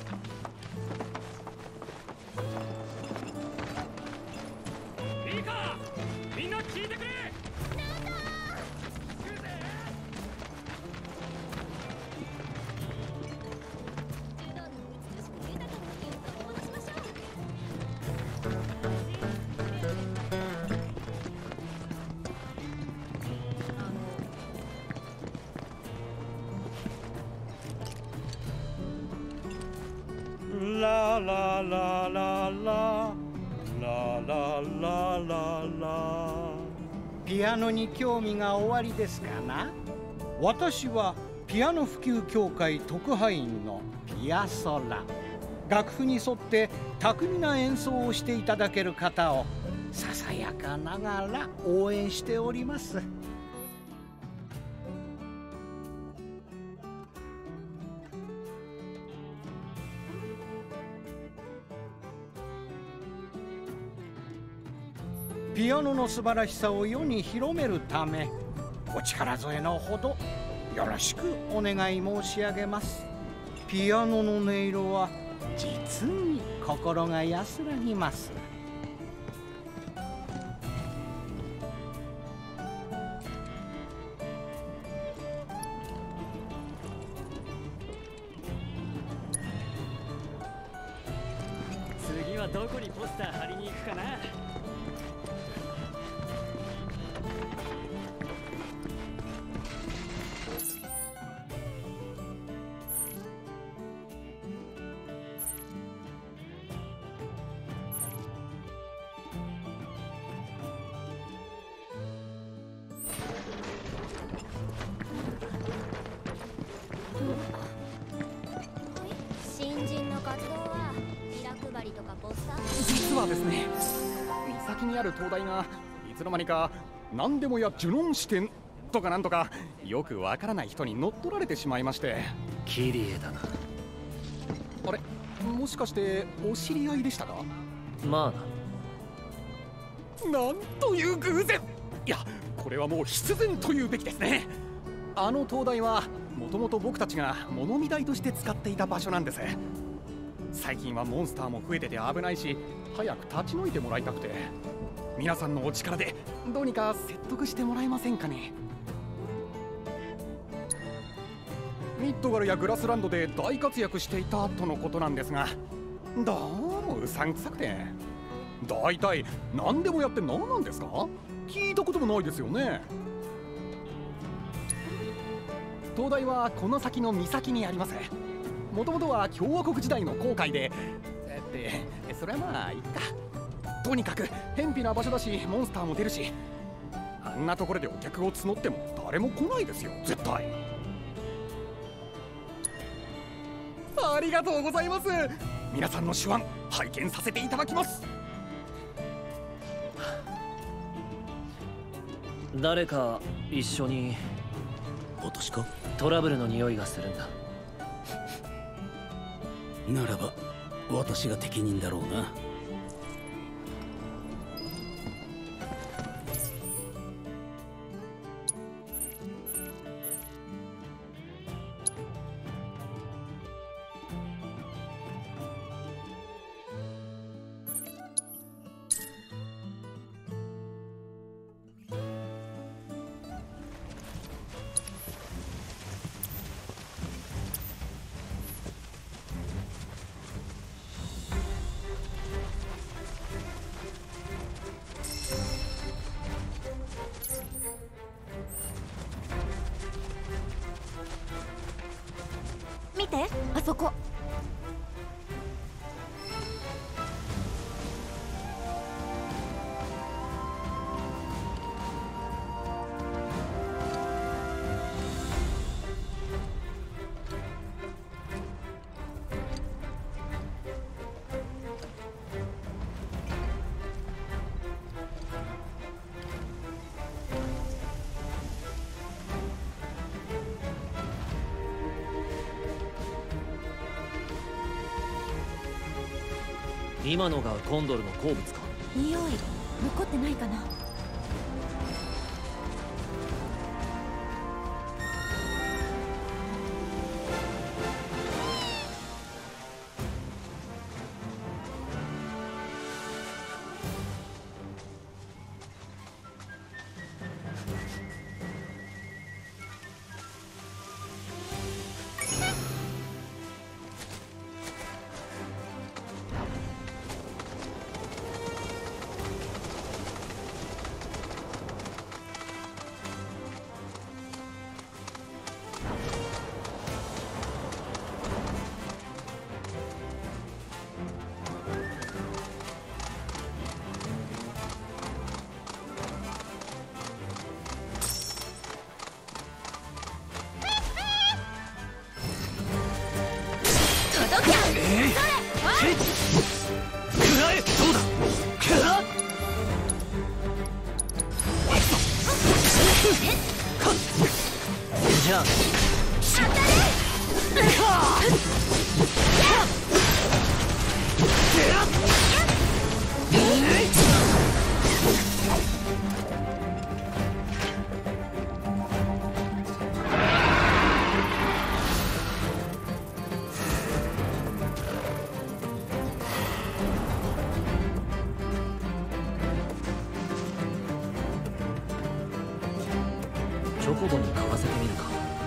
いいか、みんな聞いてくれ。なんだ。来るぜ。柔道の美しく豊かな海を取り戻しましょう。 ララララララララララ。ピアノに興味がおありですかな。私はピアノ普及協会特派員のピアソラ。楽譜に沿って巧みな演奏をしていただける方をささやかながら応援しております。ピアノの素晴らしさを世に広めるため、お力添えのほどよろしくお願い申し上げます。ピアノの音色は実に心が安らぎます。 次はどこにポスター貼りに行くかな。 新人の活動はビラ配りとかポスター。 実はですね、岬にある灯台がいつの間にか何でもやジュノン支店とかなんとかよくわからない人に乗っ取られてしまいまして。 綺麗だな。 あれ、もしかしてお知り合いでしたか。 まあな。なんという偶然。いや、これはもう必然というべきですね。あの灯台はもともと僕たちが物見台として使っていた場所なんです。最近はモンスターも増えてて危ないし、早く立ち退いてもらいたくて、皆さんのお力でどうにか説得してもらえませんかね。ミッドガルやグラスランドで大活躍していたとのことなんですが、どうもうさんくさくて。大体何でもやって何なんですか。聞いたこともないですよね。灯台はこの先の岬にあります。もともとは共和国時代の航海で、ってそれはまあいいか。とにかく偏僻な場所だし、モンスターも出るし、あんなところでお客を募っても誰も来ないですよ、絶対。ありがとうございます。皆さんの手腕拝見させていただきます。 誰か一緒に。 私か。 トラブルの匂いがするんだ。 ならば私が適任だろうな。 見て、あそこ。 今のがコンドルの好物か。 匂い残ってないかな。 じゃあチョコボに買わせてみるか。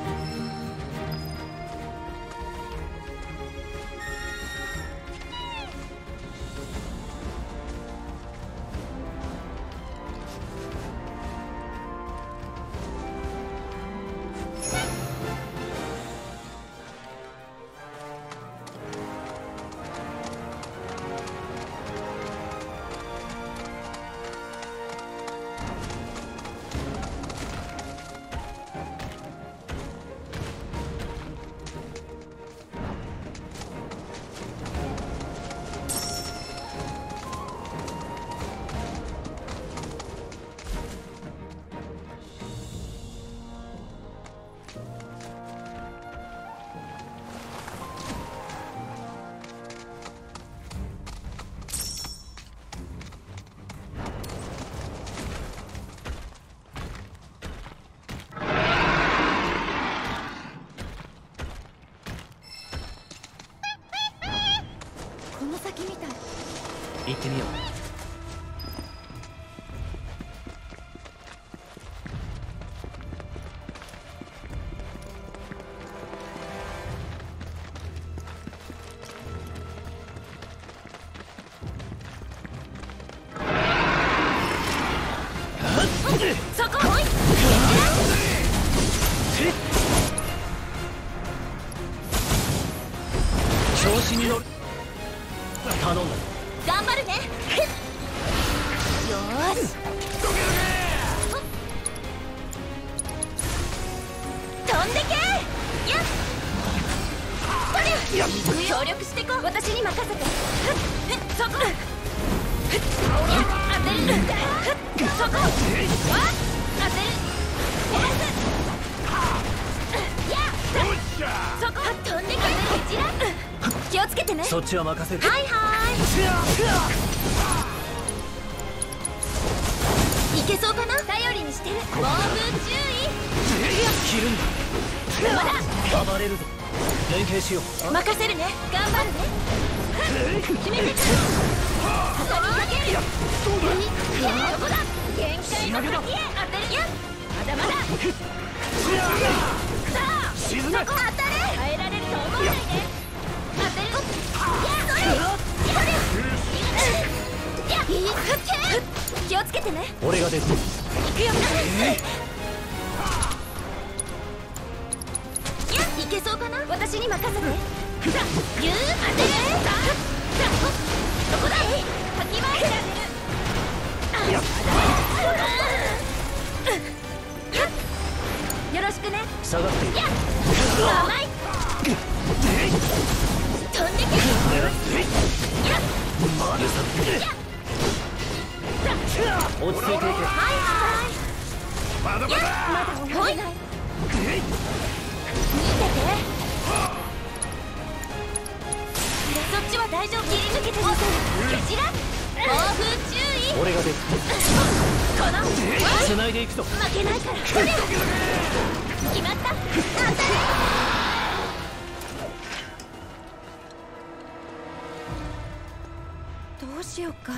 この先みたい。 行ってみよう。 そこ来い。 調子に乗る。頼んだ。 頑張るね。よーし。飛んでけ。やっ。これ。協力してこう。私に任せて。そこ。当てる。そこ。わっ。当てる。やっ。そこ。飛んでけ。気をつけてね。 そっちは任せる。 はいはい。いけそうかな。頼りにしてる。暴風注意。 切るんだ。 まだ暴れるぞ。連携しよう。 任せるね。頑張るね。決めてくる。そこにかける。どこだ。限界の先へ当てるよ。まだまだ。さあそこ当たれ。耐えられると思わないで。当てる。いやそれ。それ。いやいいかけ。気をつけてね。 俺が出る。 行くよ。いやいけそうかな。私に任せて。さあ、ぎゅー当てる。さあ、どこだ。かき回してあげる。よろしくね。 下がっている。 甘い。飛んでけ。 落ち着いていけ。 はいはい。まだまだ。まだ終われない。見てて。そっちは大丈夫。切り抜けてみせる。蹴散ら。暴風注意。 俺が出る。 この繋いでいくぞ。 負けないから。決まった。当たれ。どうしようか。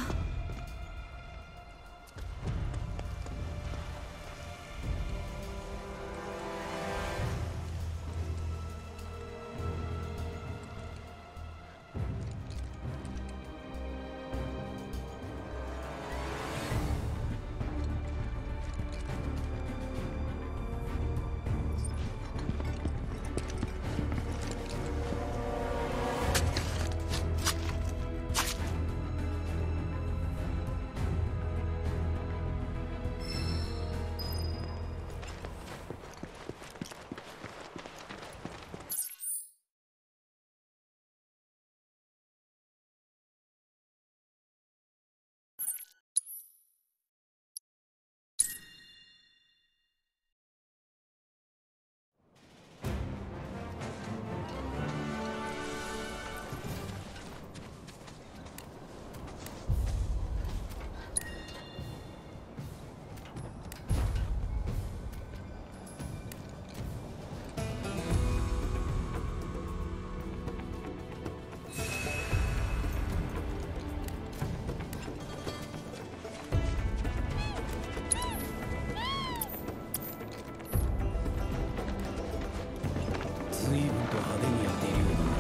随分と派手にやっているようだな。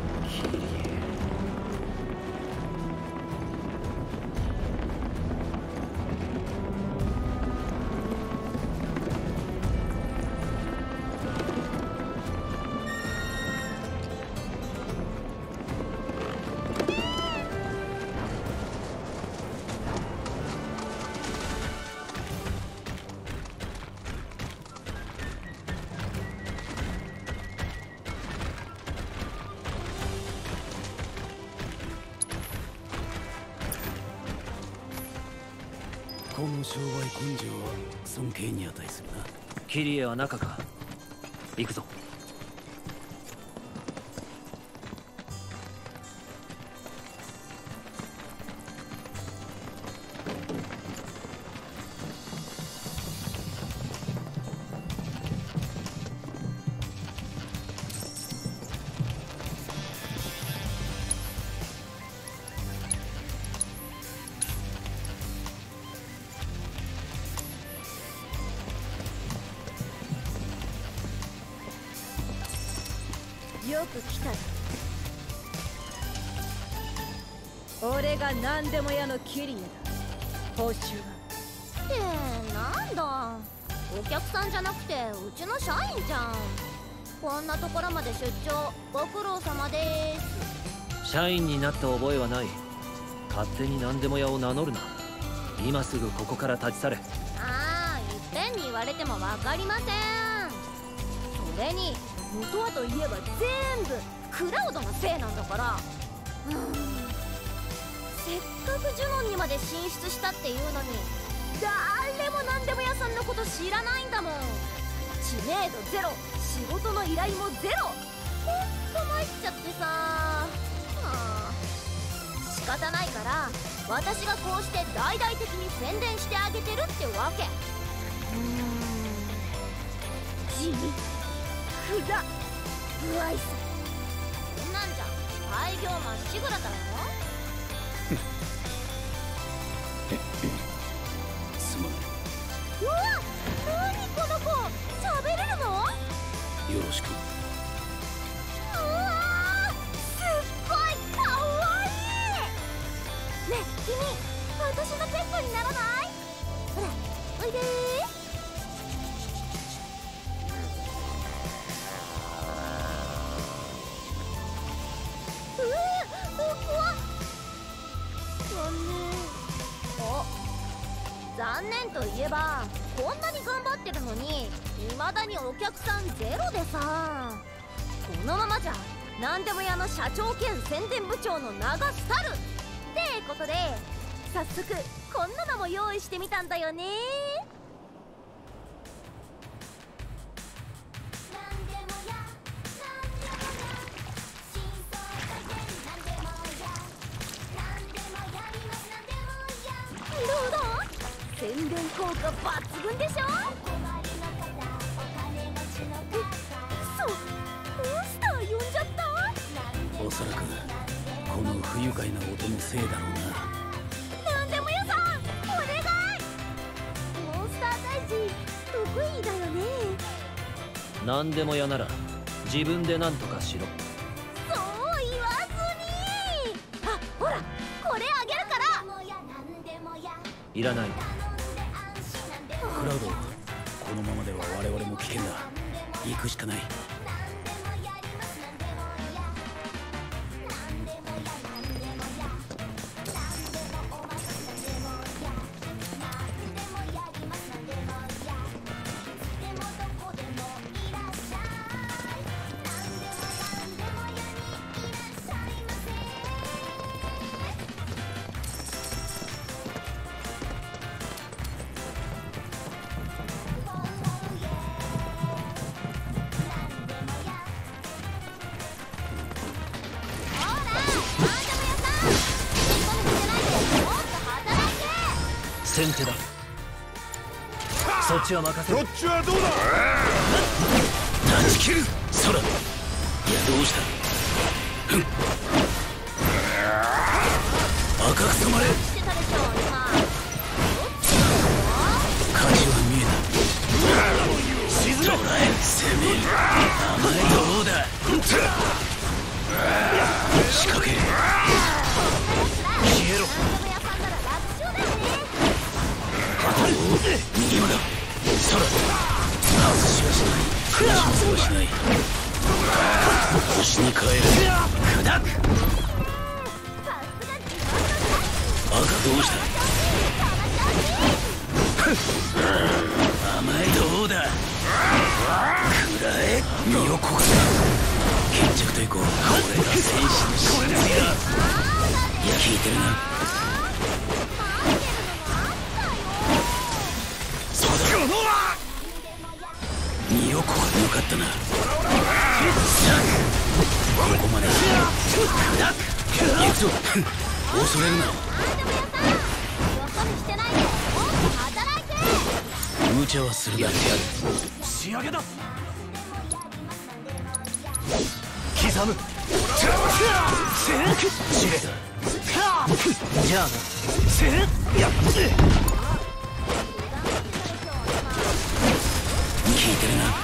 この商売根性は尊敬に値するな。 キリエは中か。行くぞ。 よく来た。俺が何でも屋のキリエだ。報酬はってなんだ、お客さんじゃなくてうちの社員じゃん。こんなところまで出張ご苦労様でーす。 社員になった覚えはない。勝手に何でも屋を名乗るな。今すぐここから立ち去れ。 ああ、いっぺんに言われても分かりません。それに元はといえば全部クラウドのせいなんだから。うーん、せっかくジュノンにまで進出したっていうのに誰も何でも屋さんのこと知らないんだもん。知名度ゼロ、仕事の依頼もゼロ。ほんと参っちゃってさ。あ仕方ないから私がこうして大々的に宣伝してあげてるってわけ。うーん、地味、暗、不愛想、こんなんじゃ廃業まっしぐらだろ。 すまなうわ、なにこの子、喋れるの？ い。よろしく。 うわー、すっごいかわいい。ねえ君、私のペットにならない？ほら、おいでー。うわ、怖っ。残念。あ、残念といえばこんなに頑張ってるのに未だにお客さんゼロでさ、このままじゃ何でも屋の社長兼宣伝部長の名が去るってことで、早速こんなのも用意してみたんだよね。どうどう？宣伝効果抜群でしょ？え、そう、モンスター呼んじゃった？ おそらくこの不愉快な音のせいだろうな。 なんでも屋さん、お願い。モンスター退治得意だよね。 なんでも屋なら自分で何とかしろ。 そう言わずに。あ、ほら、これあげるから。 いらない。 クラウド、このままでは我々も危険だ。行くしかない。 先手だ。そっちは任せる。 こっちはどうだ。 断ち切る。そら、いやどうした。ふん、赤く染まれ。勝ちは見えた。捕らえ、攻める。甘えどうだ。仕掛ける。消えろ。右間だ。そら、外しはしない。外しはしない。腰に変える。砕く。赤どうした。甘えどうだ。くらえ、身を焦がせ。決着といこう。これが戦士の真髄だ。いや、聞いてるな。身をこがよかったな。ここまで。砕く。行くぞ。恐れるな。無茶はするな。やってやる。仕上げだ。刻む。じゃあな。聞いてるな。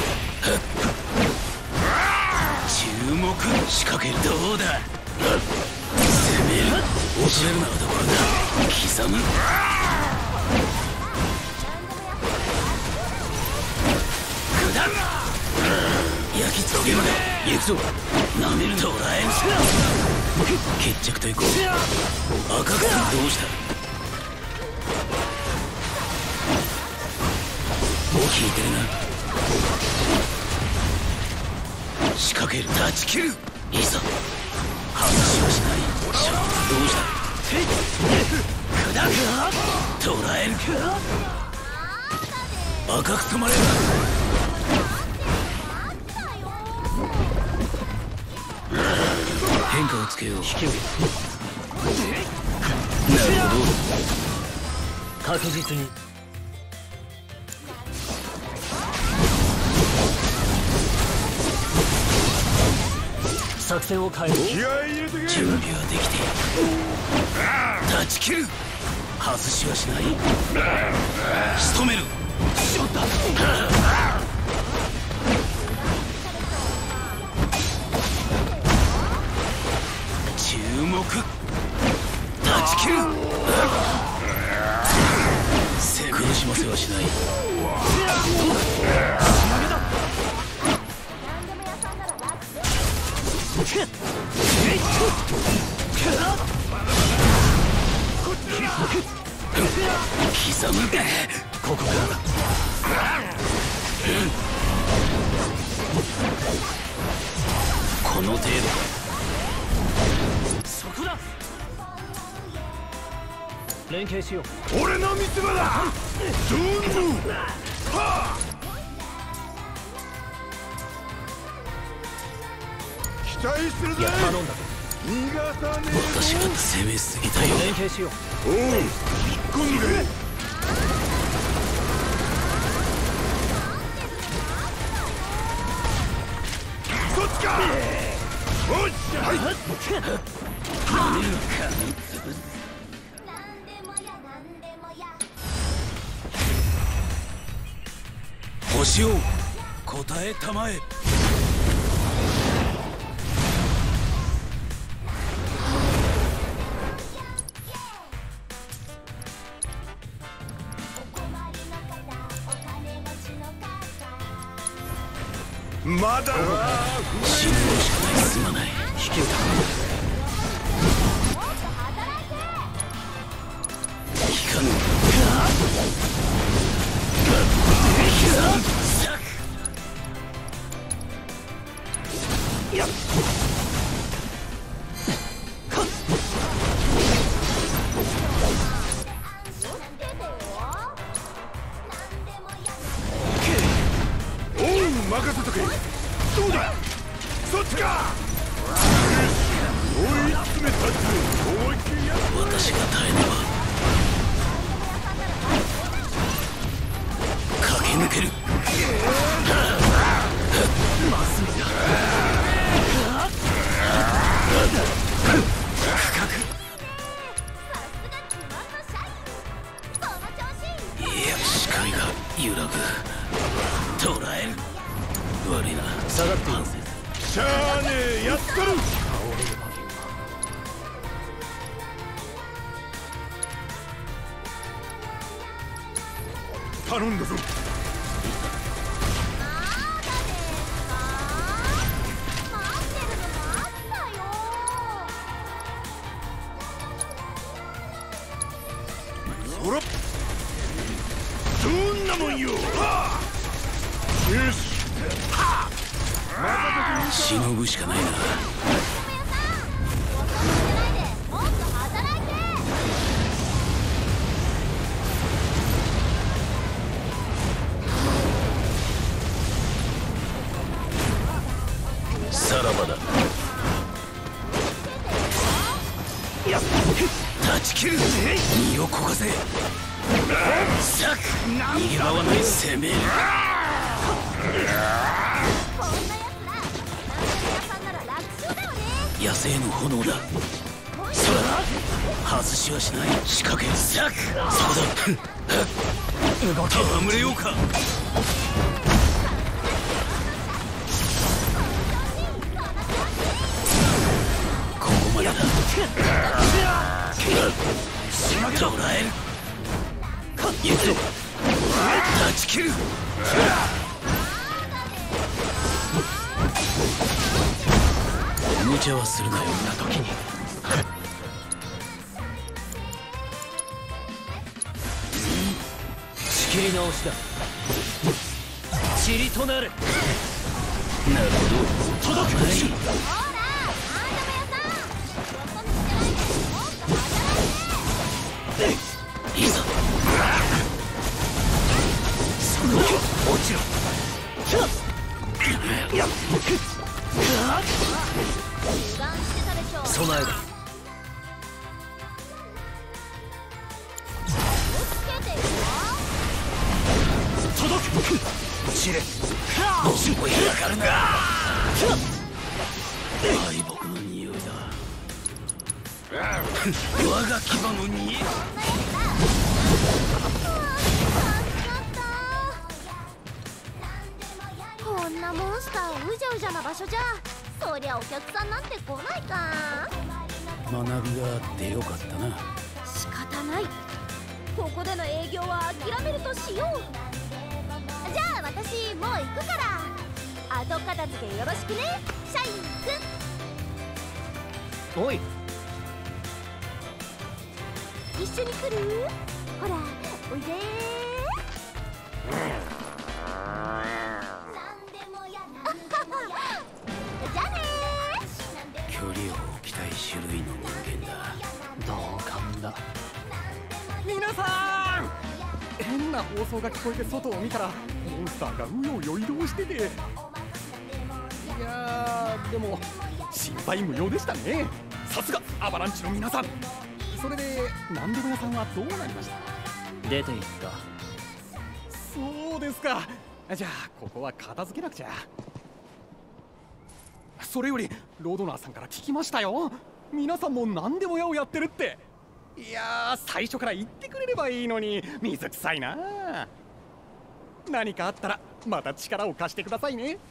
注目。仕掛ける。どうだ。攻める。恐れるなところだ。刻む。砕く。焼き付ける。行くぞ。なめる。捕らえる。決着といこう。赤くどうした。聞いてるな。仕掛ける。断ち切る。いざ。話はしない。シャーどうした。砕く。捕らえる。赤く染まれる。変化をつけよう。引き受け。 ほど。 確実に作戦を変える。 準備はできている。断ち切る。外しはしない。仕留める。しまった。注目。断ち切る。苦しませはしない。刻む。 ここからだ。 この程度か。 そこだ。連携しよう。俺の見つばだ。ドゥンドゥン。はあ。期待するぜ。 いや頼んだ。 逃がさねえ。 私が攻めすぎたよ。 連携しよう。 おう、引っ込んで。そっちか。おっしゃ。はい。 星を答えたまえ。 まだ死ぬしかない。すまない。引けた。引かぬ。やっ任せとけ。どうだ。そっちか。追い詰めたぜ。思いっきりや。 私が耐えねば駆け抜ける。まずいな。深く。いや、視界が揺らぐ。捕らえる。悪いな。 下がっていい。 しゃあねえ、やったる。頼んだぞ。そらどんなもんよ。はあ、よし。 しのぐしかないな。さらばだ。断ち切る。身を焦がせ。さく逃げ場はない。攻める。野生の炎だ。そら外しはしない。仕掛ける。さくそうだ。動き戯れようか。ここまでだ。捕らえる。行くぞ。断ち切る。無茶はするなよ。こんな時に仕切り直しだ。塵となる。 なるほど。届く。いいぞ。その落ちろ。 備えだ。 けれ追いかかるな。敗北の匂いだ。我が牙の匂い。 こんなモンスターうじゃうじゃな場所じゃそりゃお客さんなんて来ないか。 学びがあってよかったな。 仕方ない。ここでの営業は諦めるとしよう。じゃあ私もう行くから、後片付けよろしくね社員くん。 おい、 一緒に来る？ほらおいでじゃあねー。 距離を置きたい種類の人間だ。 同感だ。皆さん、変な放送が聞こえて外を見たらモンスターがうようよ移動してて、いやーでも心配無用でしたね。さすがアバランチの皆さん。それで何でも屋さんはどうなりました？ 出て行った。 そうですか。じゃあここは片付けなくちゃ。それよりロードナーさんから聞きましたよ。皆さんも何でも屋をやってるって。いやー最初から言ってくれればいいのに水臭いな。何かあったらまた力を貸してくださいね。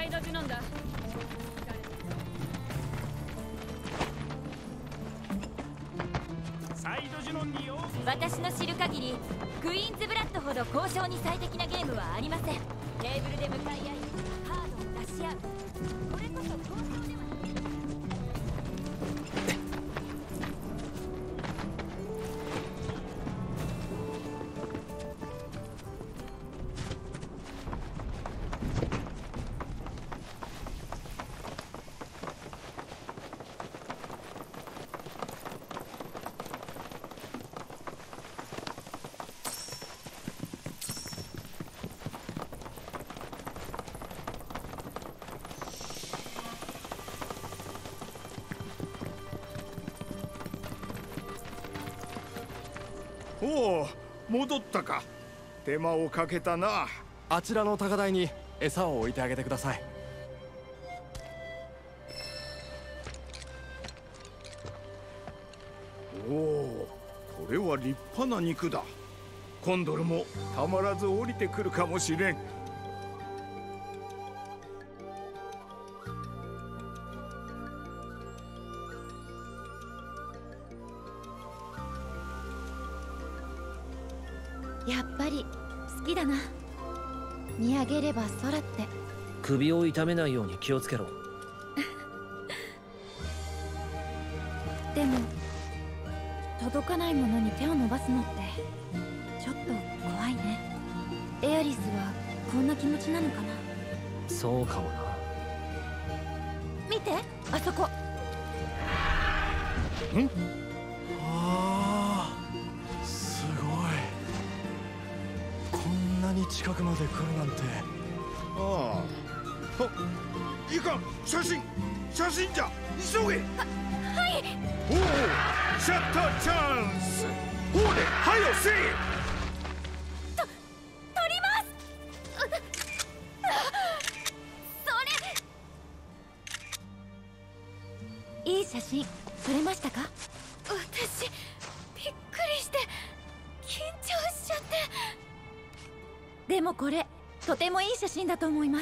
イドジュノンだ。 サイドジュノンによ。 私の知る限りクイーンズブラッドほど交渉に最適なゲームはありません。テーブルで向かい合いカードを出し合う、これこそ交渉ではない。 おお、戻ったか。手間をかけたな。 あちらの高台に餌を置いてあげてください。 おお、これは立派な肉だ。コンドルもたまらず降りてくるかもしれん。 やっぱり好きだな。見上げれば空って。 首を痛めないように気をつけろ。 でも届かないものに手を伸ばすのってちょっと怖いね。エアリスはこんな気持ちなのかな。 そうかもな。 見て、あそこ。 ん？ ああ、すごい。こんなに近くまで来るなんて。 ああ、は、いかん、写真写真じゃ、急げ。は、 はい。 おお、シャッターチャンス。ほうで、はよせい。 と、撮ります。それいい写真撮れましたか？私びっくりして緊張しちゃって。でもこれとてもいい写真だと思います。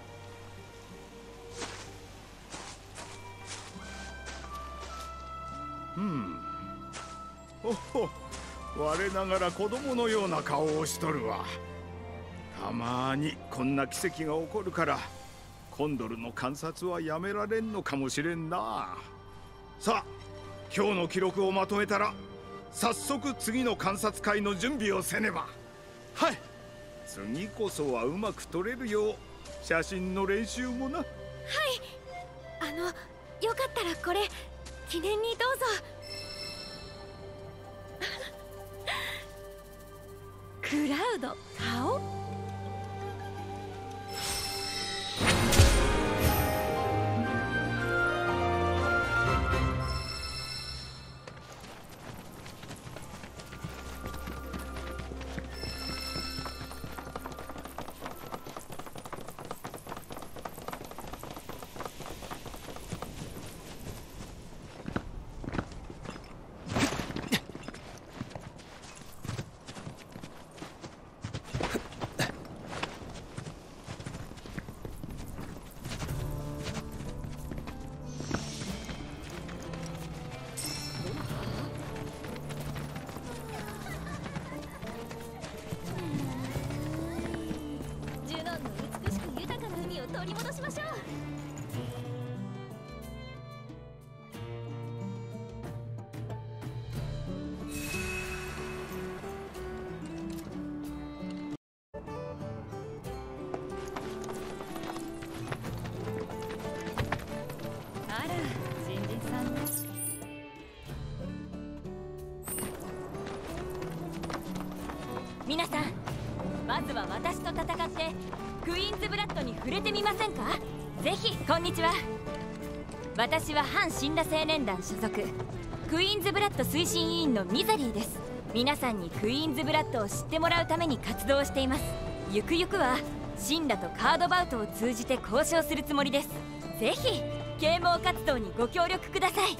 うん。おほ、我ながら子供のような顔をしとるわ。たまにこんな奇跡が起こるからコンドルの観察はやめられんのかもしれんな。さあ、今日の記録をまとめたら早速次の観察会の準備をせねば。 はい。 次こそはうまく撮れるよう写真の練習もな。はい。 あの、よかったらこれ記念にどうぞ。クラウド顔？取り戻しましょう。 あら、新人さんね。皆さん、まずは私と戦ってクイーンズブラッドに触れてみませんか？ぜひ。こんにちは。私は反神羅青年団所属クイーンズブラッド推進委員のミザリーです。皆さんにクイーンズブラッドを知ってもらうために活動しています。ゆくゆくは神羅とカードバウトを通じて交渉するつもりです。ぜひ啓蒙活動にご協力ください。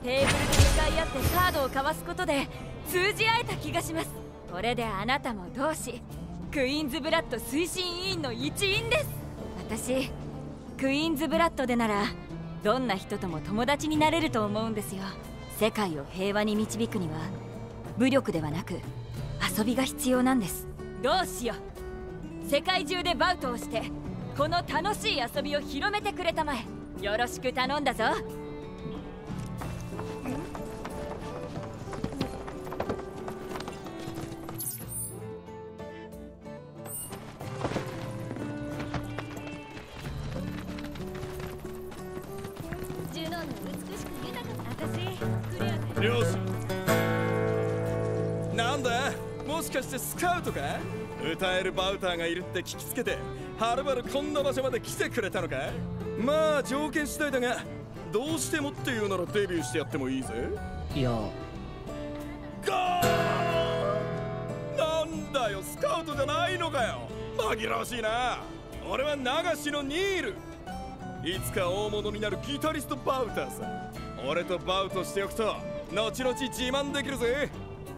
テーブルで向かい合ってカードを交わすことで通じ合えた気がします。これであなたも同志クイーンズブラッド推進委員の一員です。私クイーンズブラッドでならどんな人とも友達になれると思うんですよ。世界を平和に導くには武力ではなく遊びが必要なんです。どうしよう。世界中でバウトをしてこの楽しい遊びを広めてくれたまえ。よろしく頼んだぞ。ジュノンの美しく豊かな私クレアよし。なんだ、もしかしてスカウトか？歌えるバウターがいるって聞きつけてはるばるこんな場所まで来てくれたのか？まあ条件次第だが、どうしてもっていうならデビューしてやってもいいぜ。 いやガーなんだよ、スカウトじゃないのかよ。紛らわしいな。俺は流しのニール。いつか大物になるギタリストバウターさ。俺とバウトしておくと後々自慢できるぜ。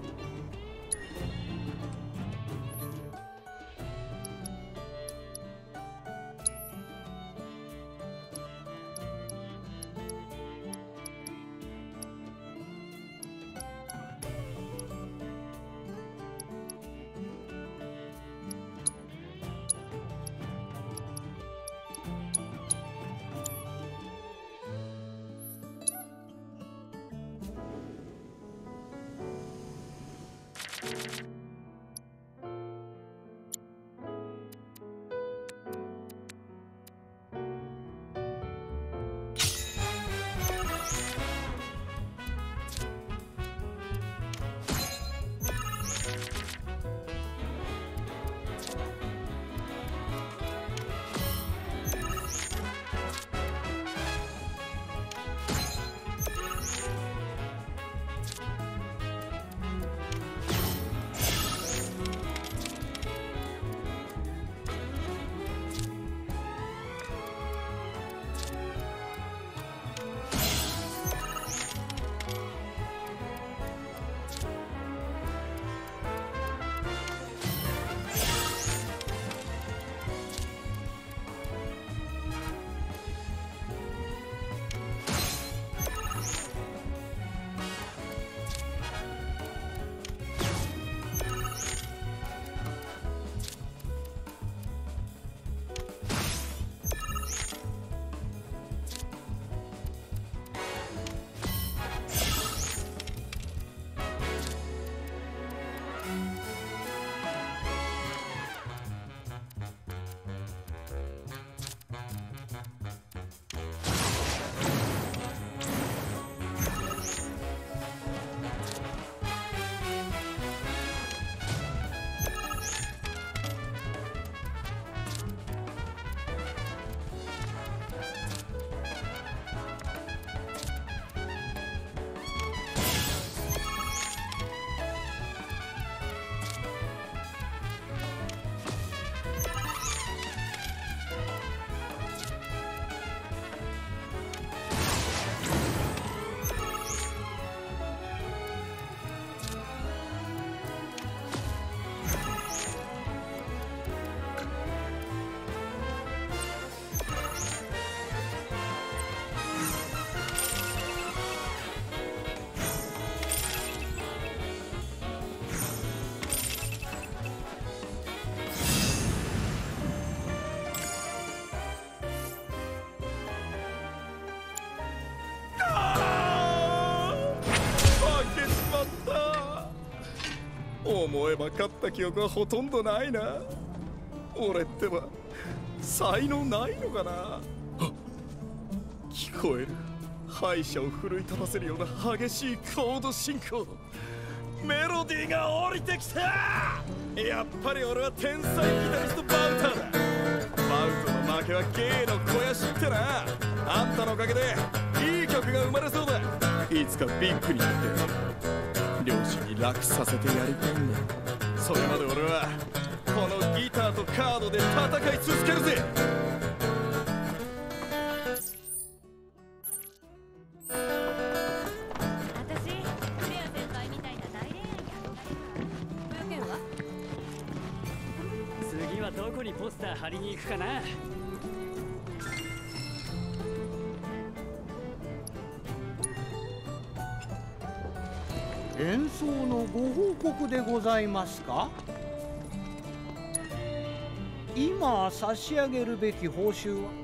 思えば勝った記憶はほとんどないな。俺ってば才能ないのかな。聞こえる敗者を奮い立たせるような激しいコード進行。メロディーが降りてきた。やっぱり俺は天才ギタリストバウターだ。バウトの負けは芸の肥やしってな。あんたのおかげでいい曲が生まれそうだ。いつかビッグになって両親に楽させてやりたいんだ。それまで俺はこのギターとカードで戦い続けるぜ。 こにポスター貼りに行くかな。 演奏のご報告でございますか。今差し上げるべき報酬は。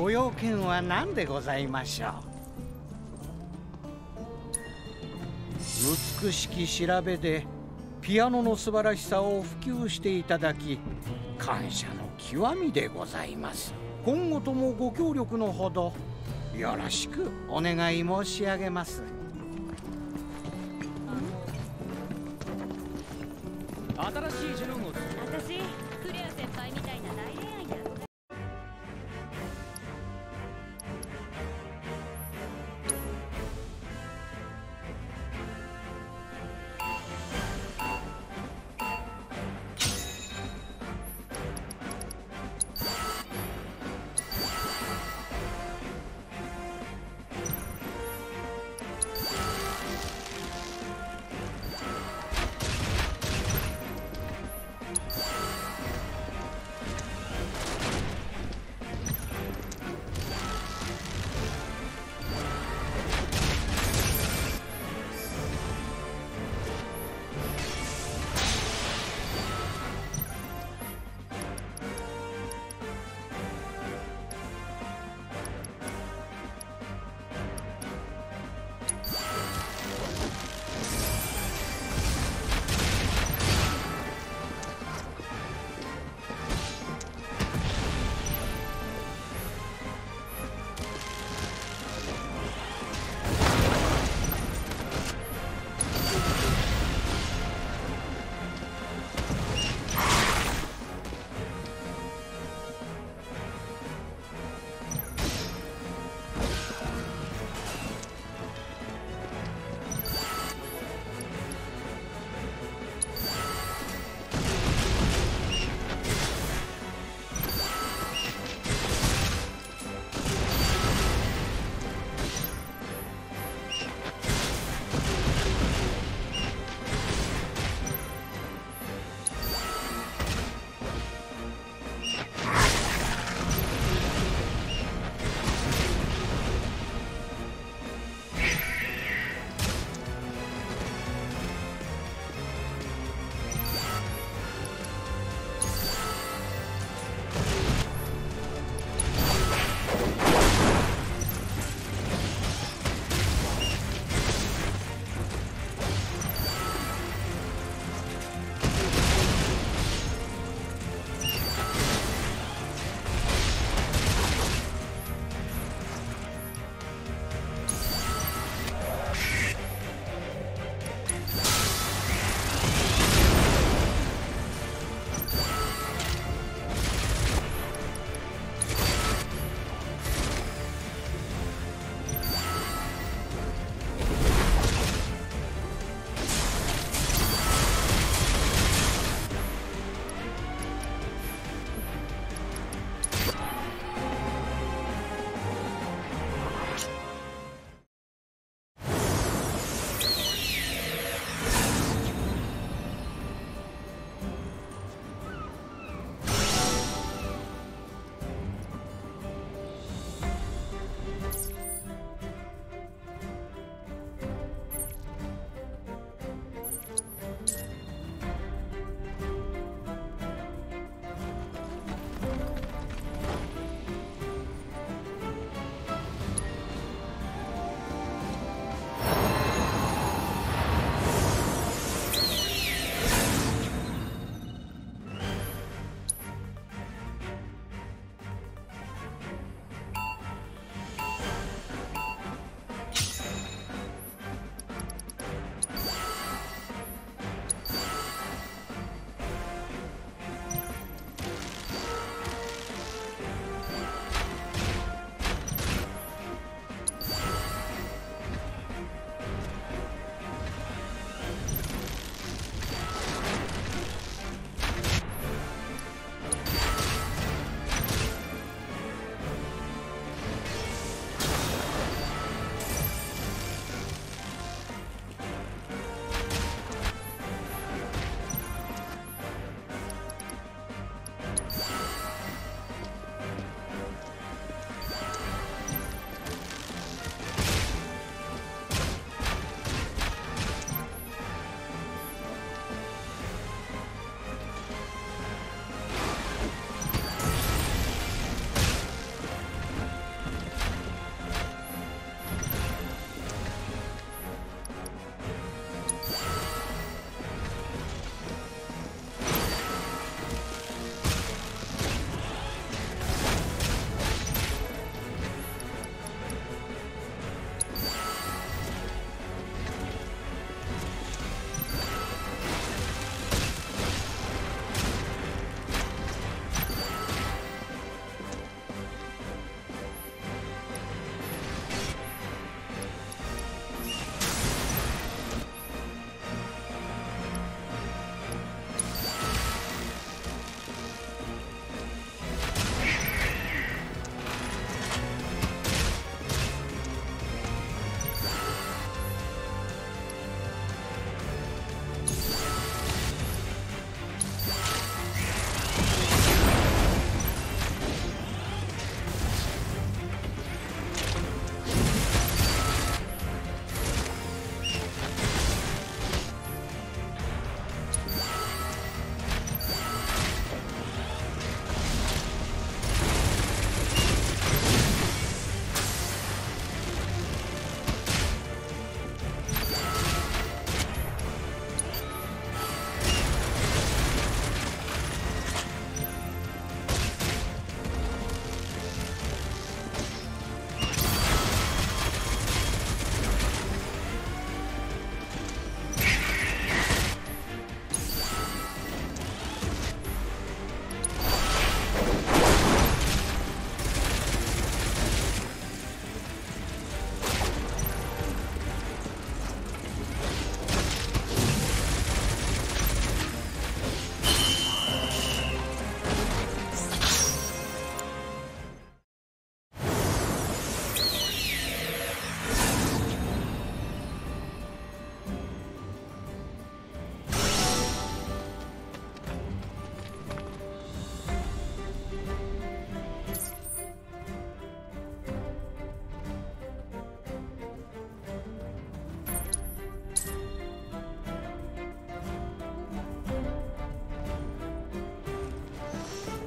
ご用件は何でございましょう。美しき調べでピアノの素晴らしさを普及していただき感謝の極みでございます。今後ともご協力のほどよろしくお願い申し上げます。 新しいジュノンを私クレア先輩みたいな大恋愛やろ。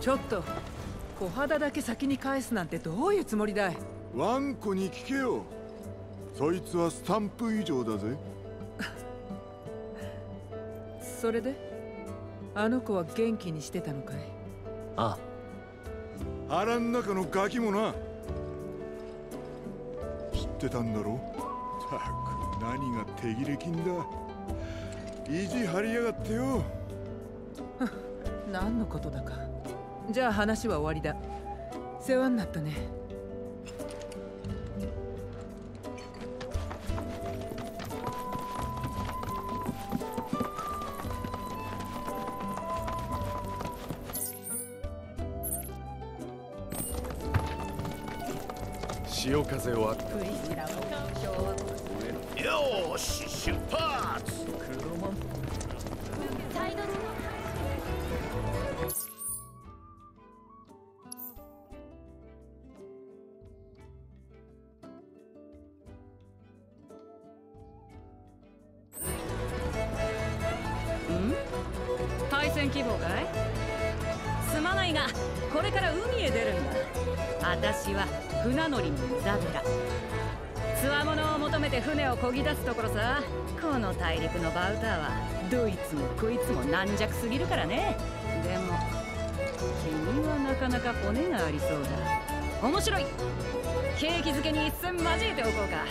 ちょっと小肌だけ先に返すなんてどういうつもりだい？ ワンコに聞けよ。そいつはスタンプ以上だぜ。 それであの子は元気にしてたのかい？ ああ。腹ん中のガキもな。知ってたんだろ。たく何が手切れ金だ。意地張りやがってよ。 何のことだか。じゃあ話は終わりだ。世話になったね。 潮風をあっプリシラもよーし出発。 黒門サイドル対戦希望かい？すまないがこれから海へ出るんだ。私は船乗りのイザベラ。つわものを求めて船を漕ぎ出すところさ。この大陸のバウターはどいつもこいつも軟弱すぎるからね。でも君はなかなか骨がありそうだ。面白い。景気づけに一戦交えておこうか。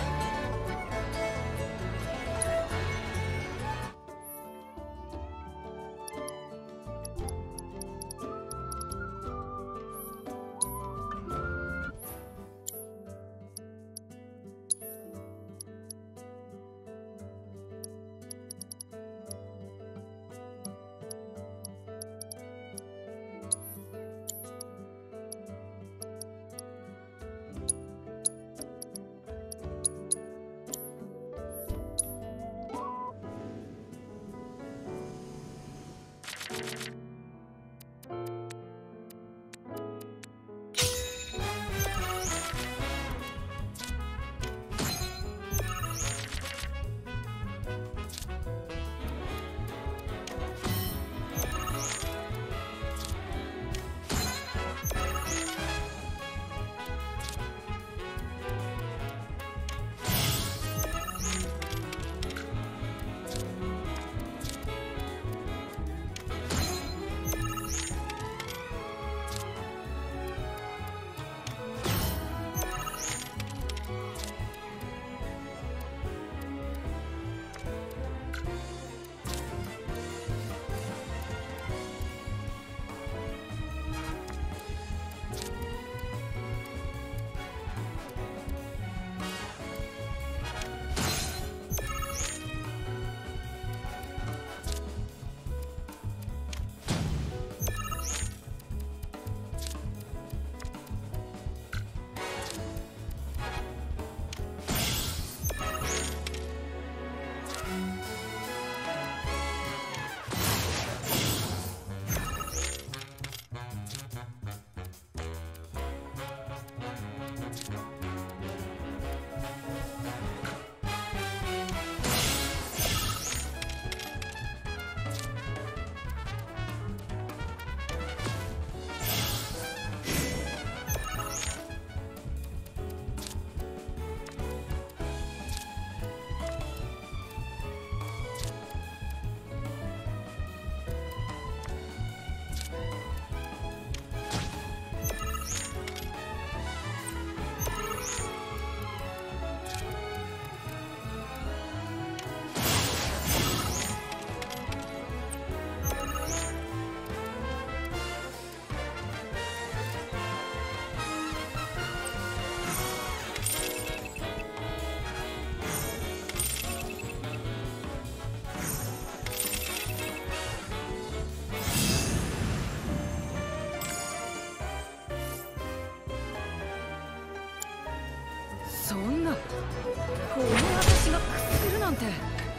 そんな、この私が屈するなんて。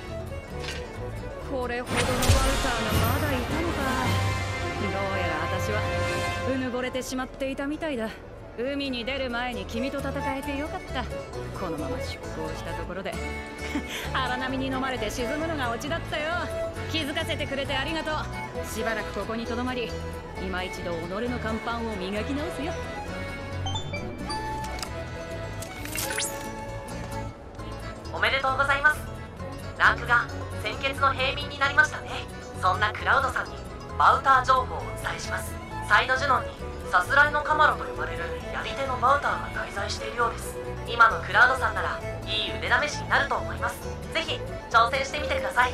これほどのワルターがまだいたのか。どうやら私はうぬぼれてしまっていたみたいだ。 海に出る前に君と戦えてよかった。このまま出航したところで荒波に飲まれて沈むのがオチだったよ。気づかせてくれてありがとう。しばらくここにとどまり、今一度己の甲板を磨き直すよ。 おめでとうございます。ランクが先決の平民になりましたね。そんなクラウドさんにバウター情報をお伝えします。サイドジュノンにさすらいのカマロと呼ばれるやり手のバウターが滞在しているようです。今のクラウドさんならいい腕試しになると思います。ぜひ挑戦してみてください。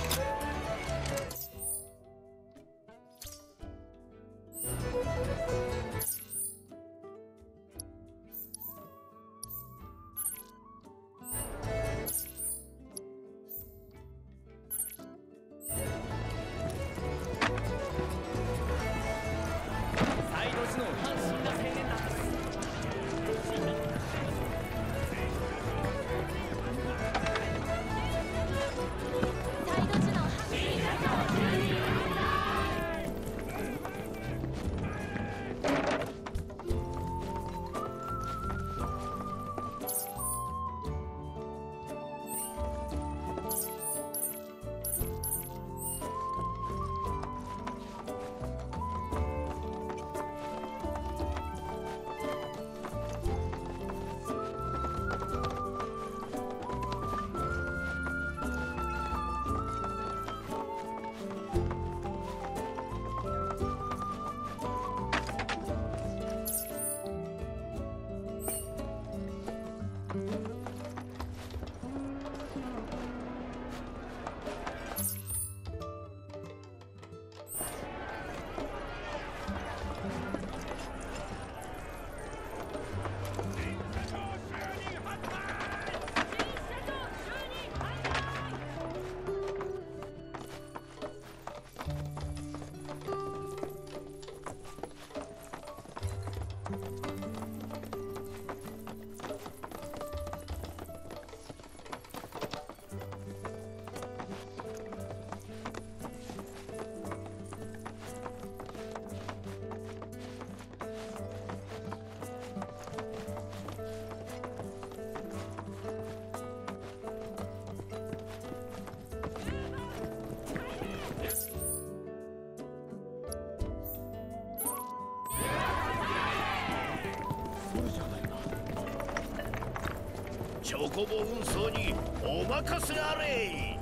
チョコボ運送にお任せあれ。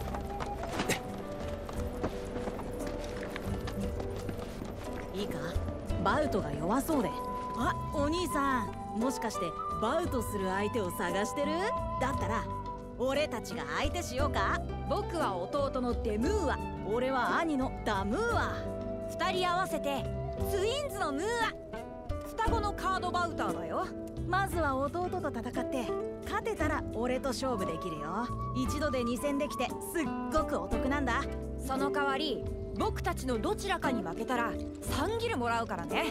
いいか、バウトが弱そうで。あ、お兄さん、もしかしてバウトする相手を探してる？だったら俺たちが相手しようか。僕は弟のデムーア、俺は兄のダムーア。二人合わせてツインズのムーア。双子のカードバウターだよ。まずは弟と戦って勝てたら俺と勝負できるよ。一度でに戦できてすっごくお得なんだ。 その代わり僕たちのどちらかに負けたらさんギルもらうからね。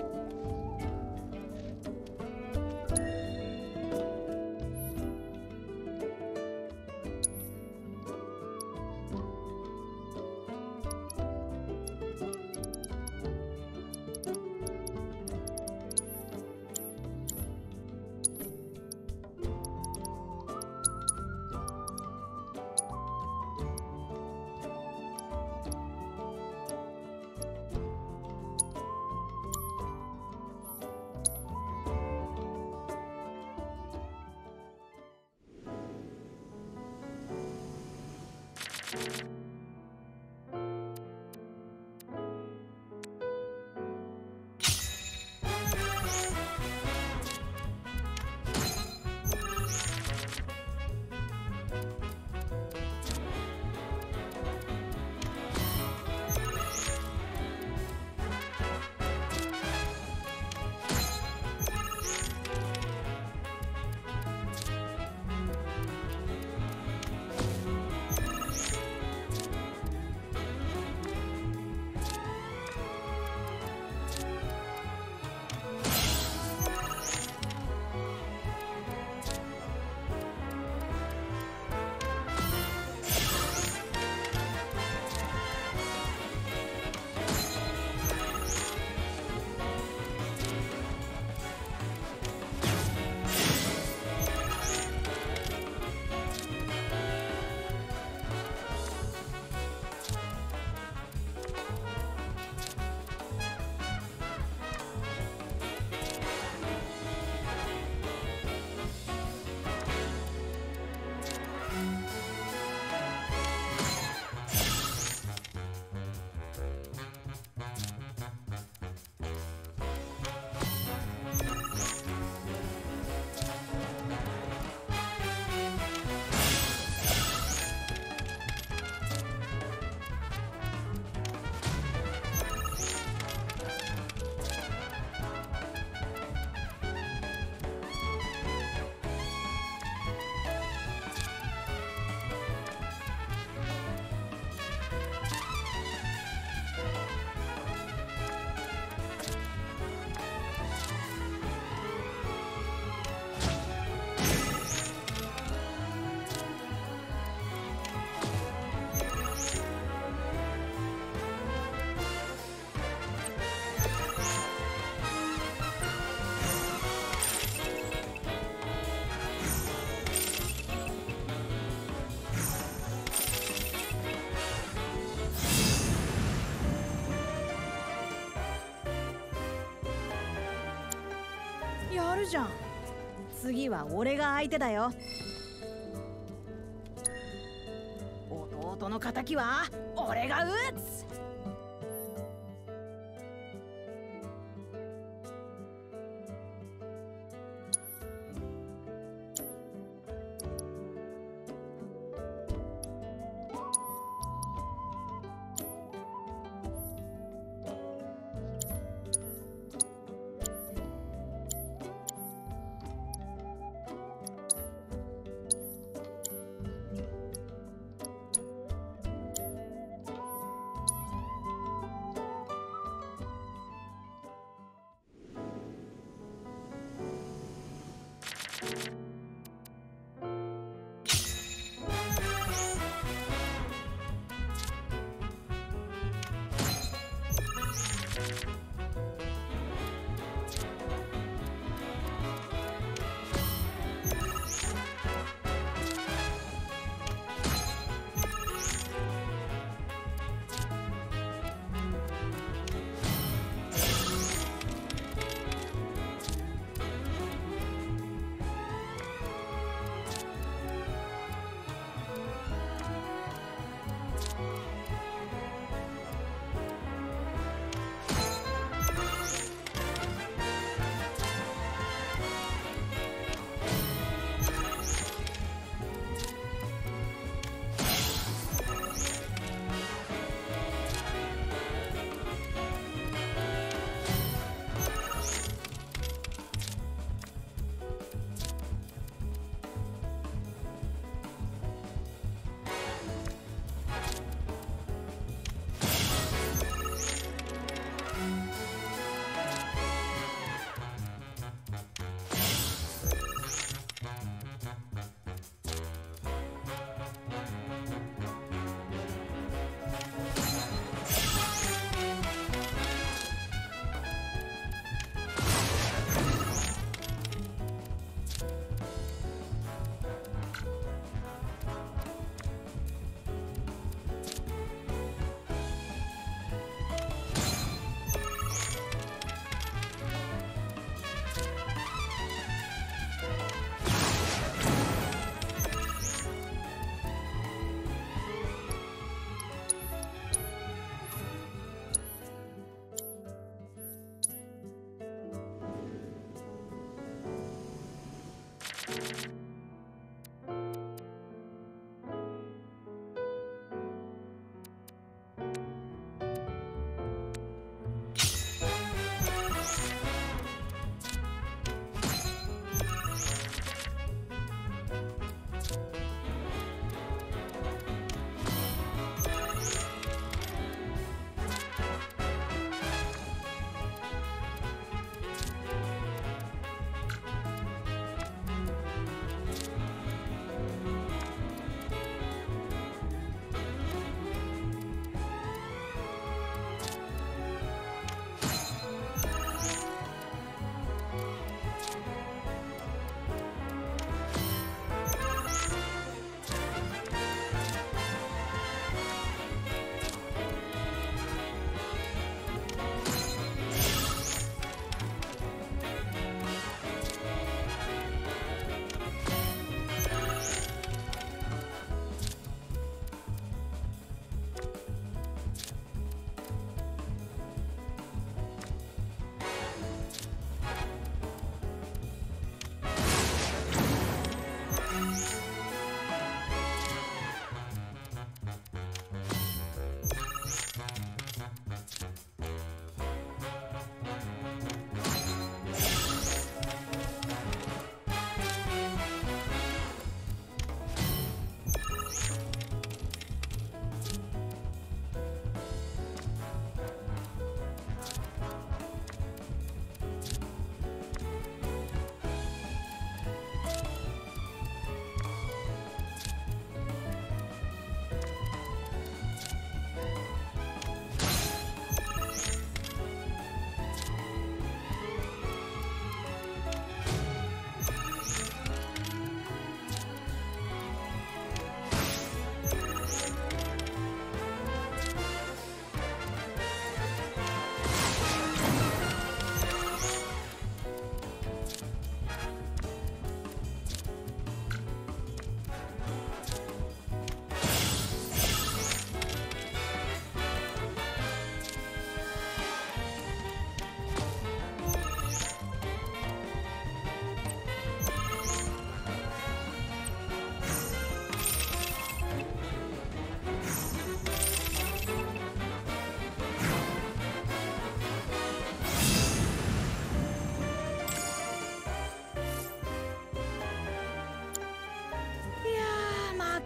やるじゃん。次は俺が相手だよ。弟の敵は俺が撃つ。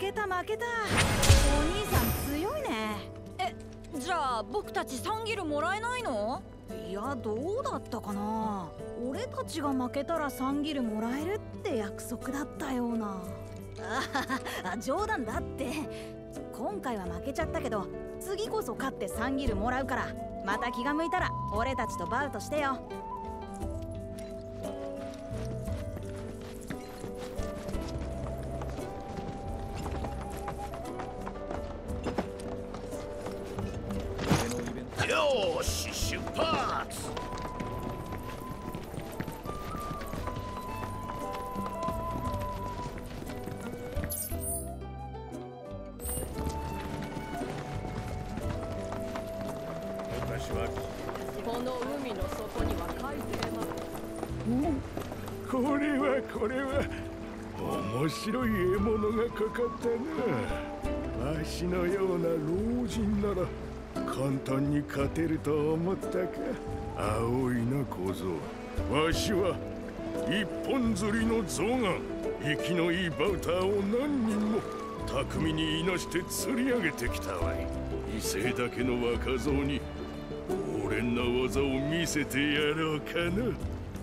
けた負けた。お兄さん強いね。 え、じゃあ僕たちさんギルもらえないの？ いや、どうだったかな。俺たちが負けたらさんギルもらえるって約束だったような。あ、冗談だって。今回は負けちゃったけど、次こそ勝ってさんギルもらうから、また気が向いたら俺たちとバウトしてよ。 よし、出発。私はこの海の底には海底まで。 これはこれは面白い獲物がかかったな。わしのような老人なら簡単に勝てると思ったか。青いな小僧。わしは一本釣りの象が生きのいいバウターを何人も巧みにいなして釣り上げてきたわい。威勢だけの若造に猛練な技を見せてやろうかな。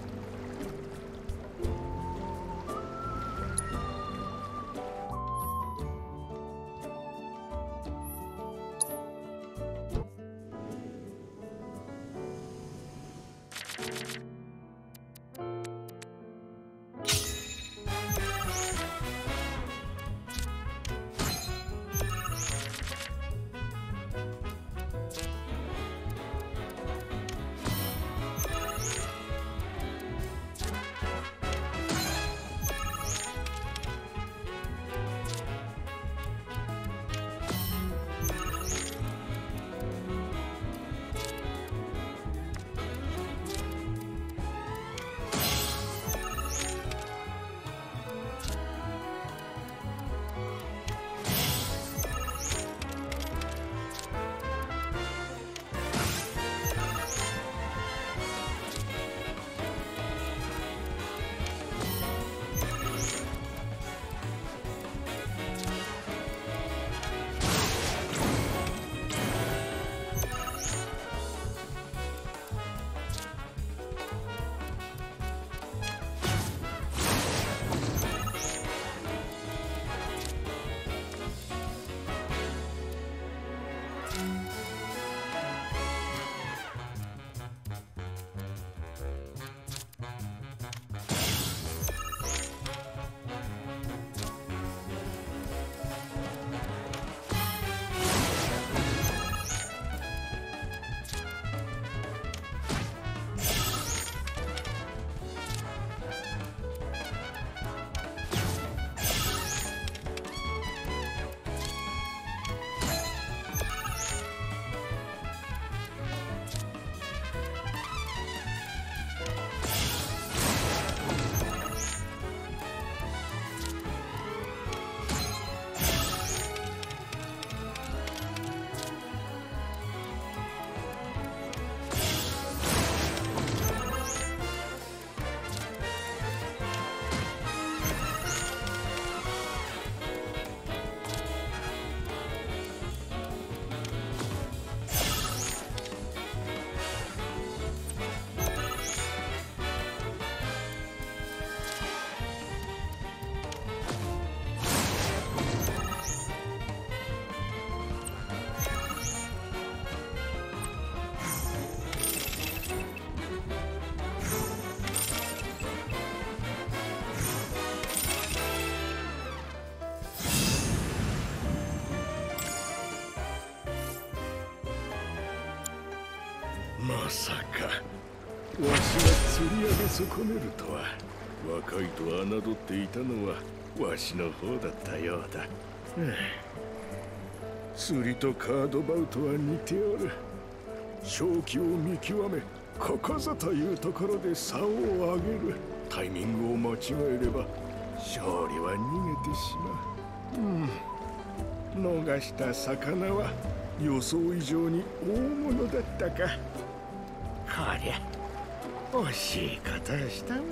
まさかわしが釣り上げ損ねるとは。若いと侮っていたのはわしの方だったようだ。釣りとカードバウトは似ておる。勝機を見極め、ここぞというところで竿を上げる。タイミングを間違えれば勝利は逃げてしまう。うん、逃した魚は予想以上に大物だったか。こりゃ惜しいことをしたわい。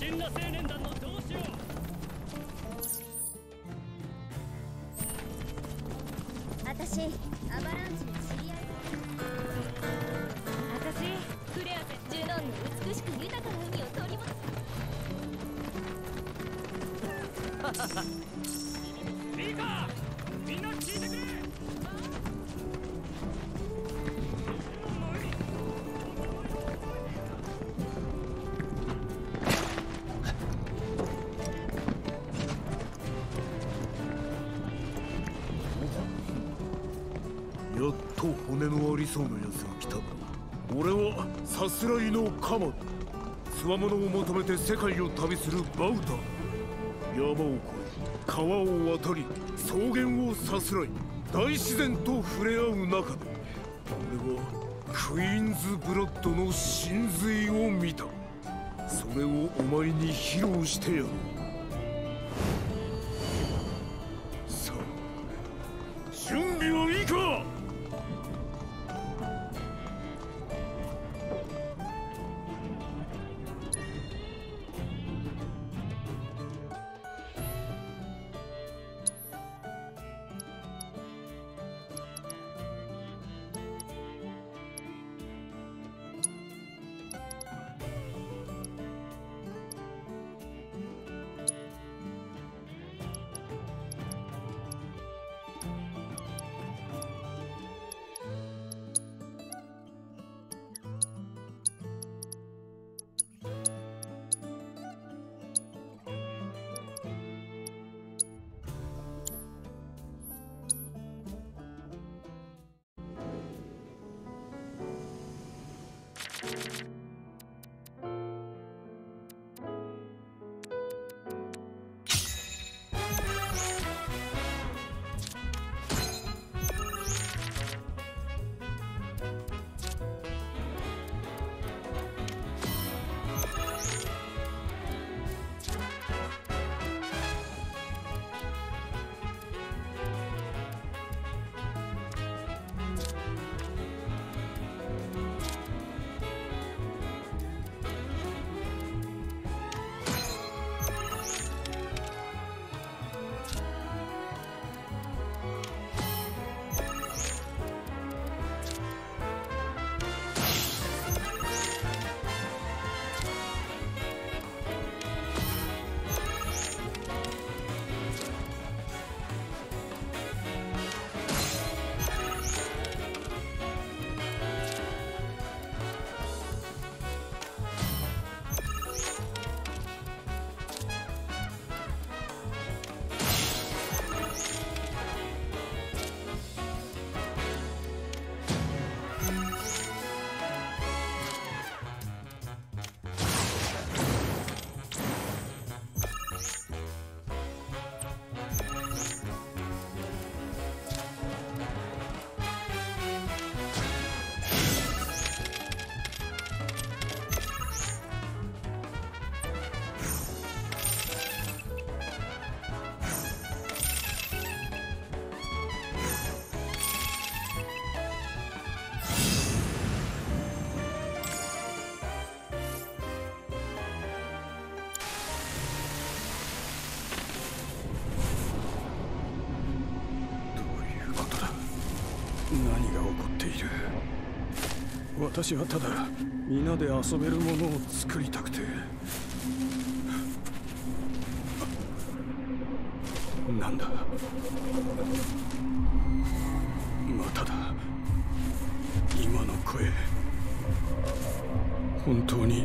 みんな青年団の同志よ。 私アバランチに知り合い。 私クレアセジュノンの美しく豊かな海を取り戻す。 いいか、みんな聞いてくれ。 やっと骨のありそうなやつが来た。俺はさすらいのカマド、つわものを求めて世界を旅するバウター。山を越え川を渡り草原をさすらい大自然と触れ合う中で、俺はクイーンズブラッドの神髄を見た。それをお前に披露してやろう。さあ準備はいいか。 私はただ皆で遊べるものを作りたくて。なんだ、まただ。今の声、本当に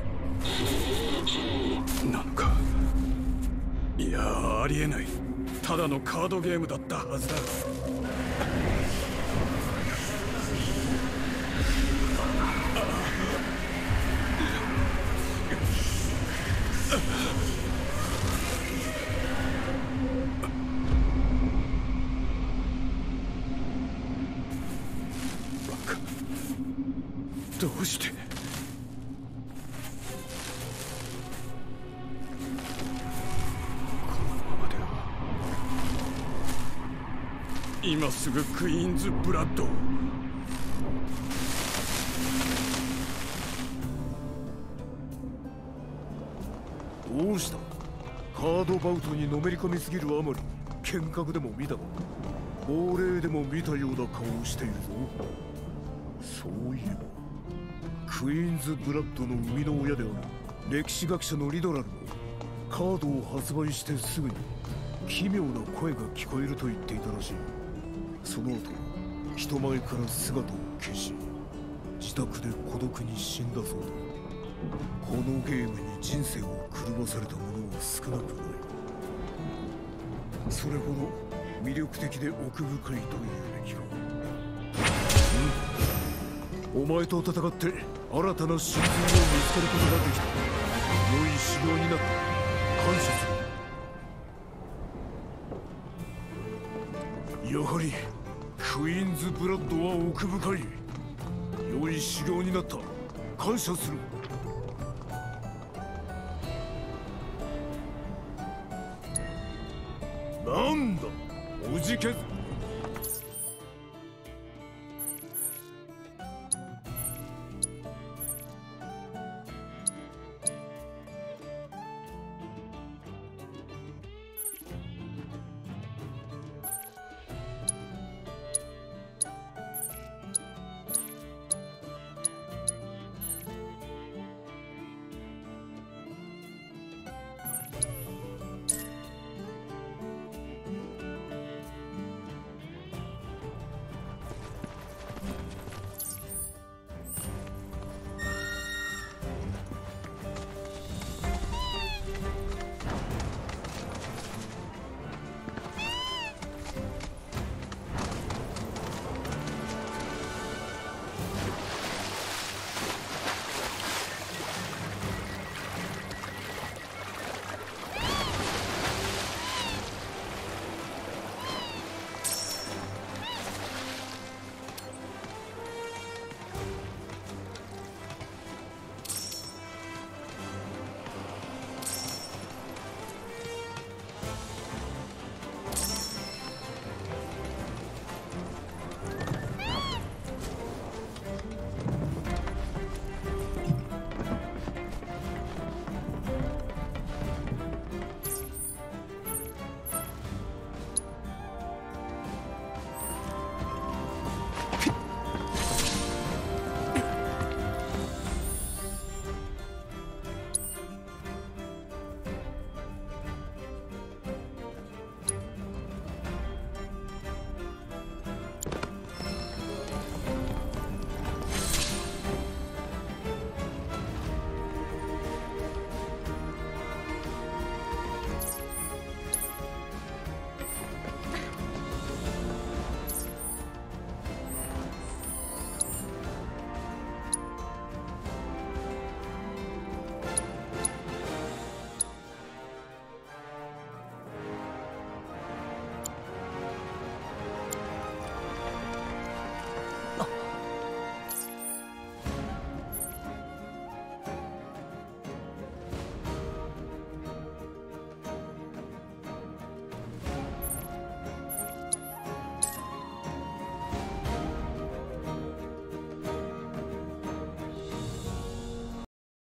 なのか。いや、ありえない。ただのカードゲームだったはずだ。どうして。このままでは。今すぐクイーンズブラッドを。 王うした？カードバウトにのめり込みすぎるあまり見学でも見たの？亡霊でも見たような顔をしているぞ。そういえばクイーンズブラッドの生みの親である歴史学者のリドラルもカードを発売してすぐに奇妙な声が聞こえると言っていたらしい。その後人前から姿を消し自宅で孤独に死んだそうだ。このゲームに人生を狂わされた者は少なくない。それほど魅力的で奥深いというべきか。うん、お前と戦って新たな真髄を見つけることができた。良い修行になった。感謝する。やはりクイーンズブラッドは奥深い。良い修行になった。感謝する。なんだおじけ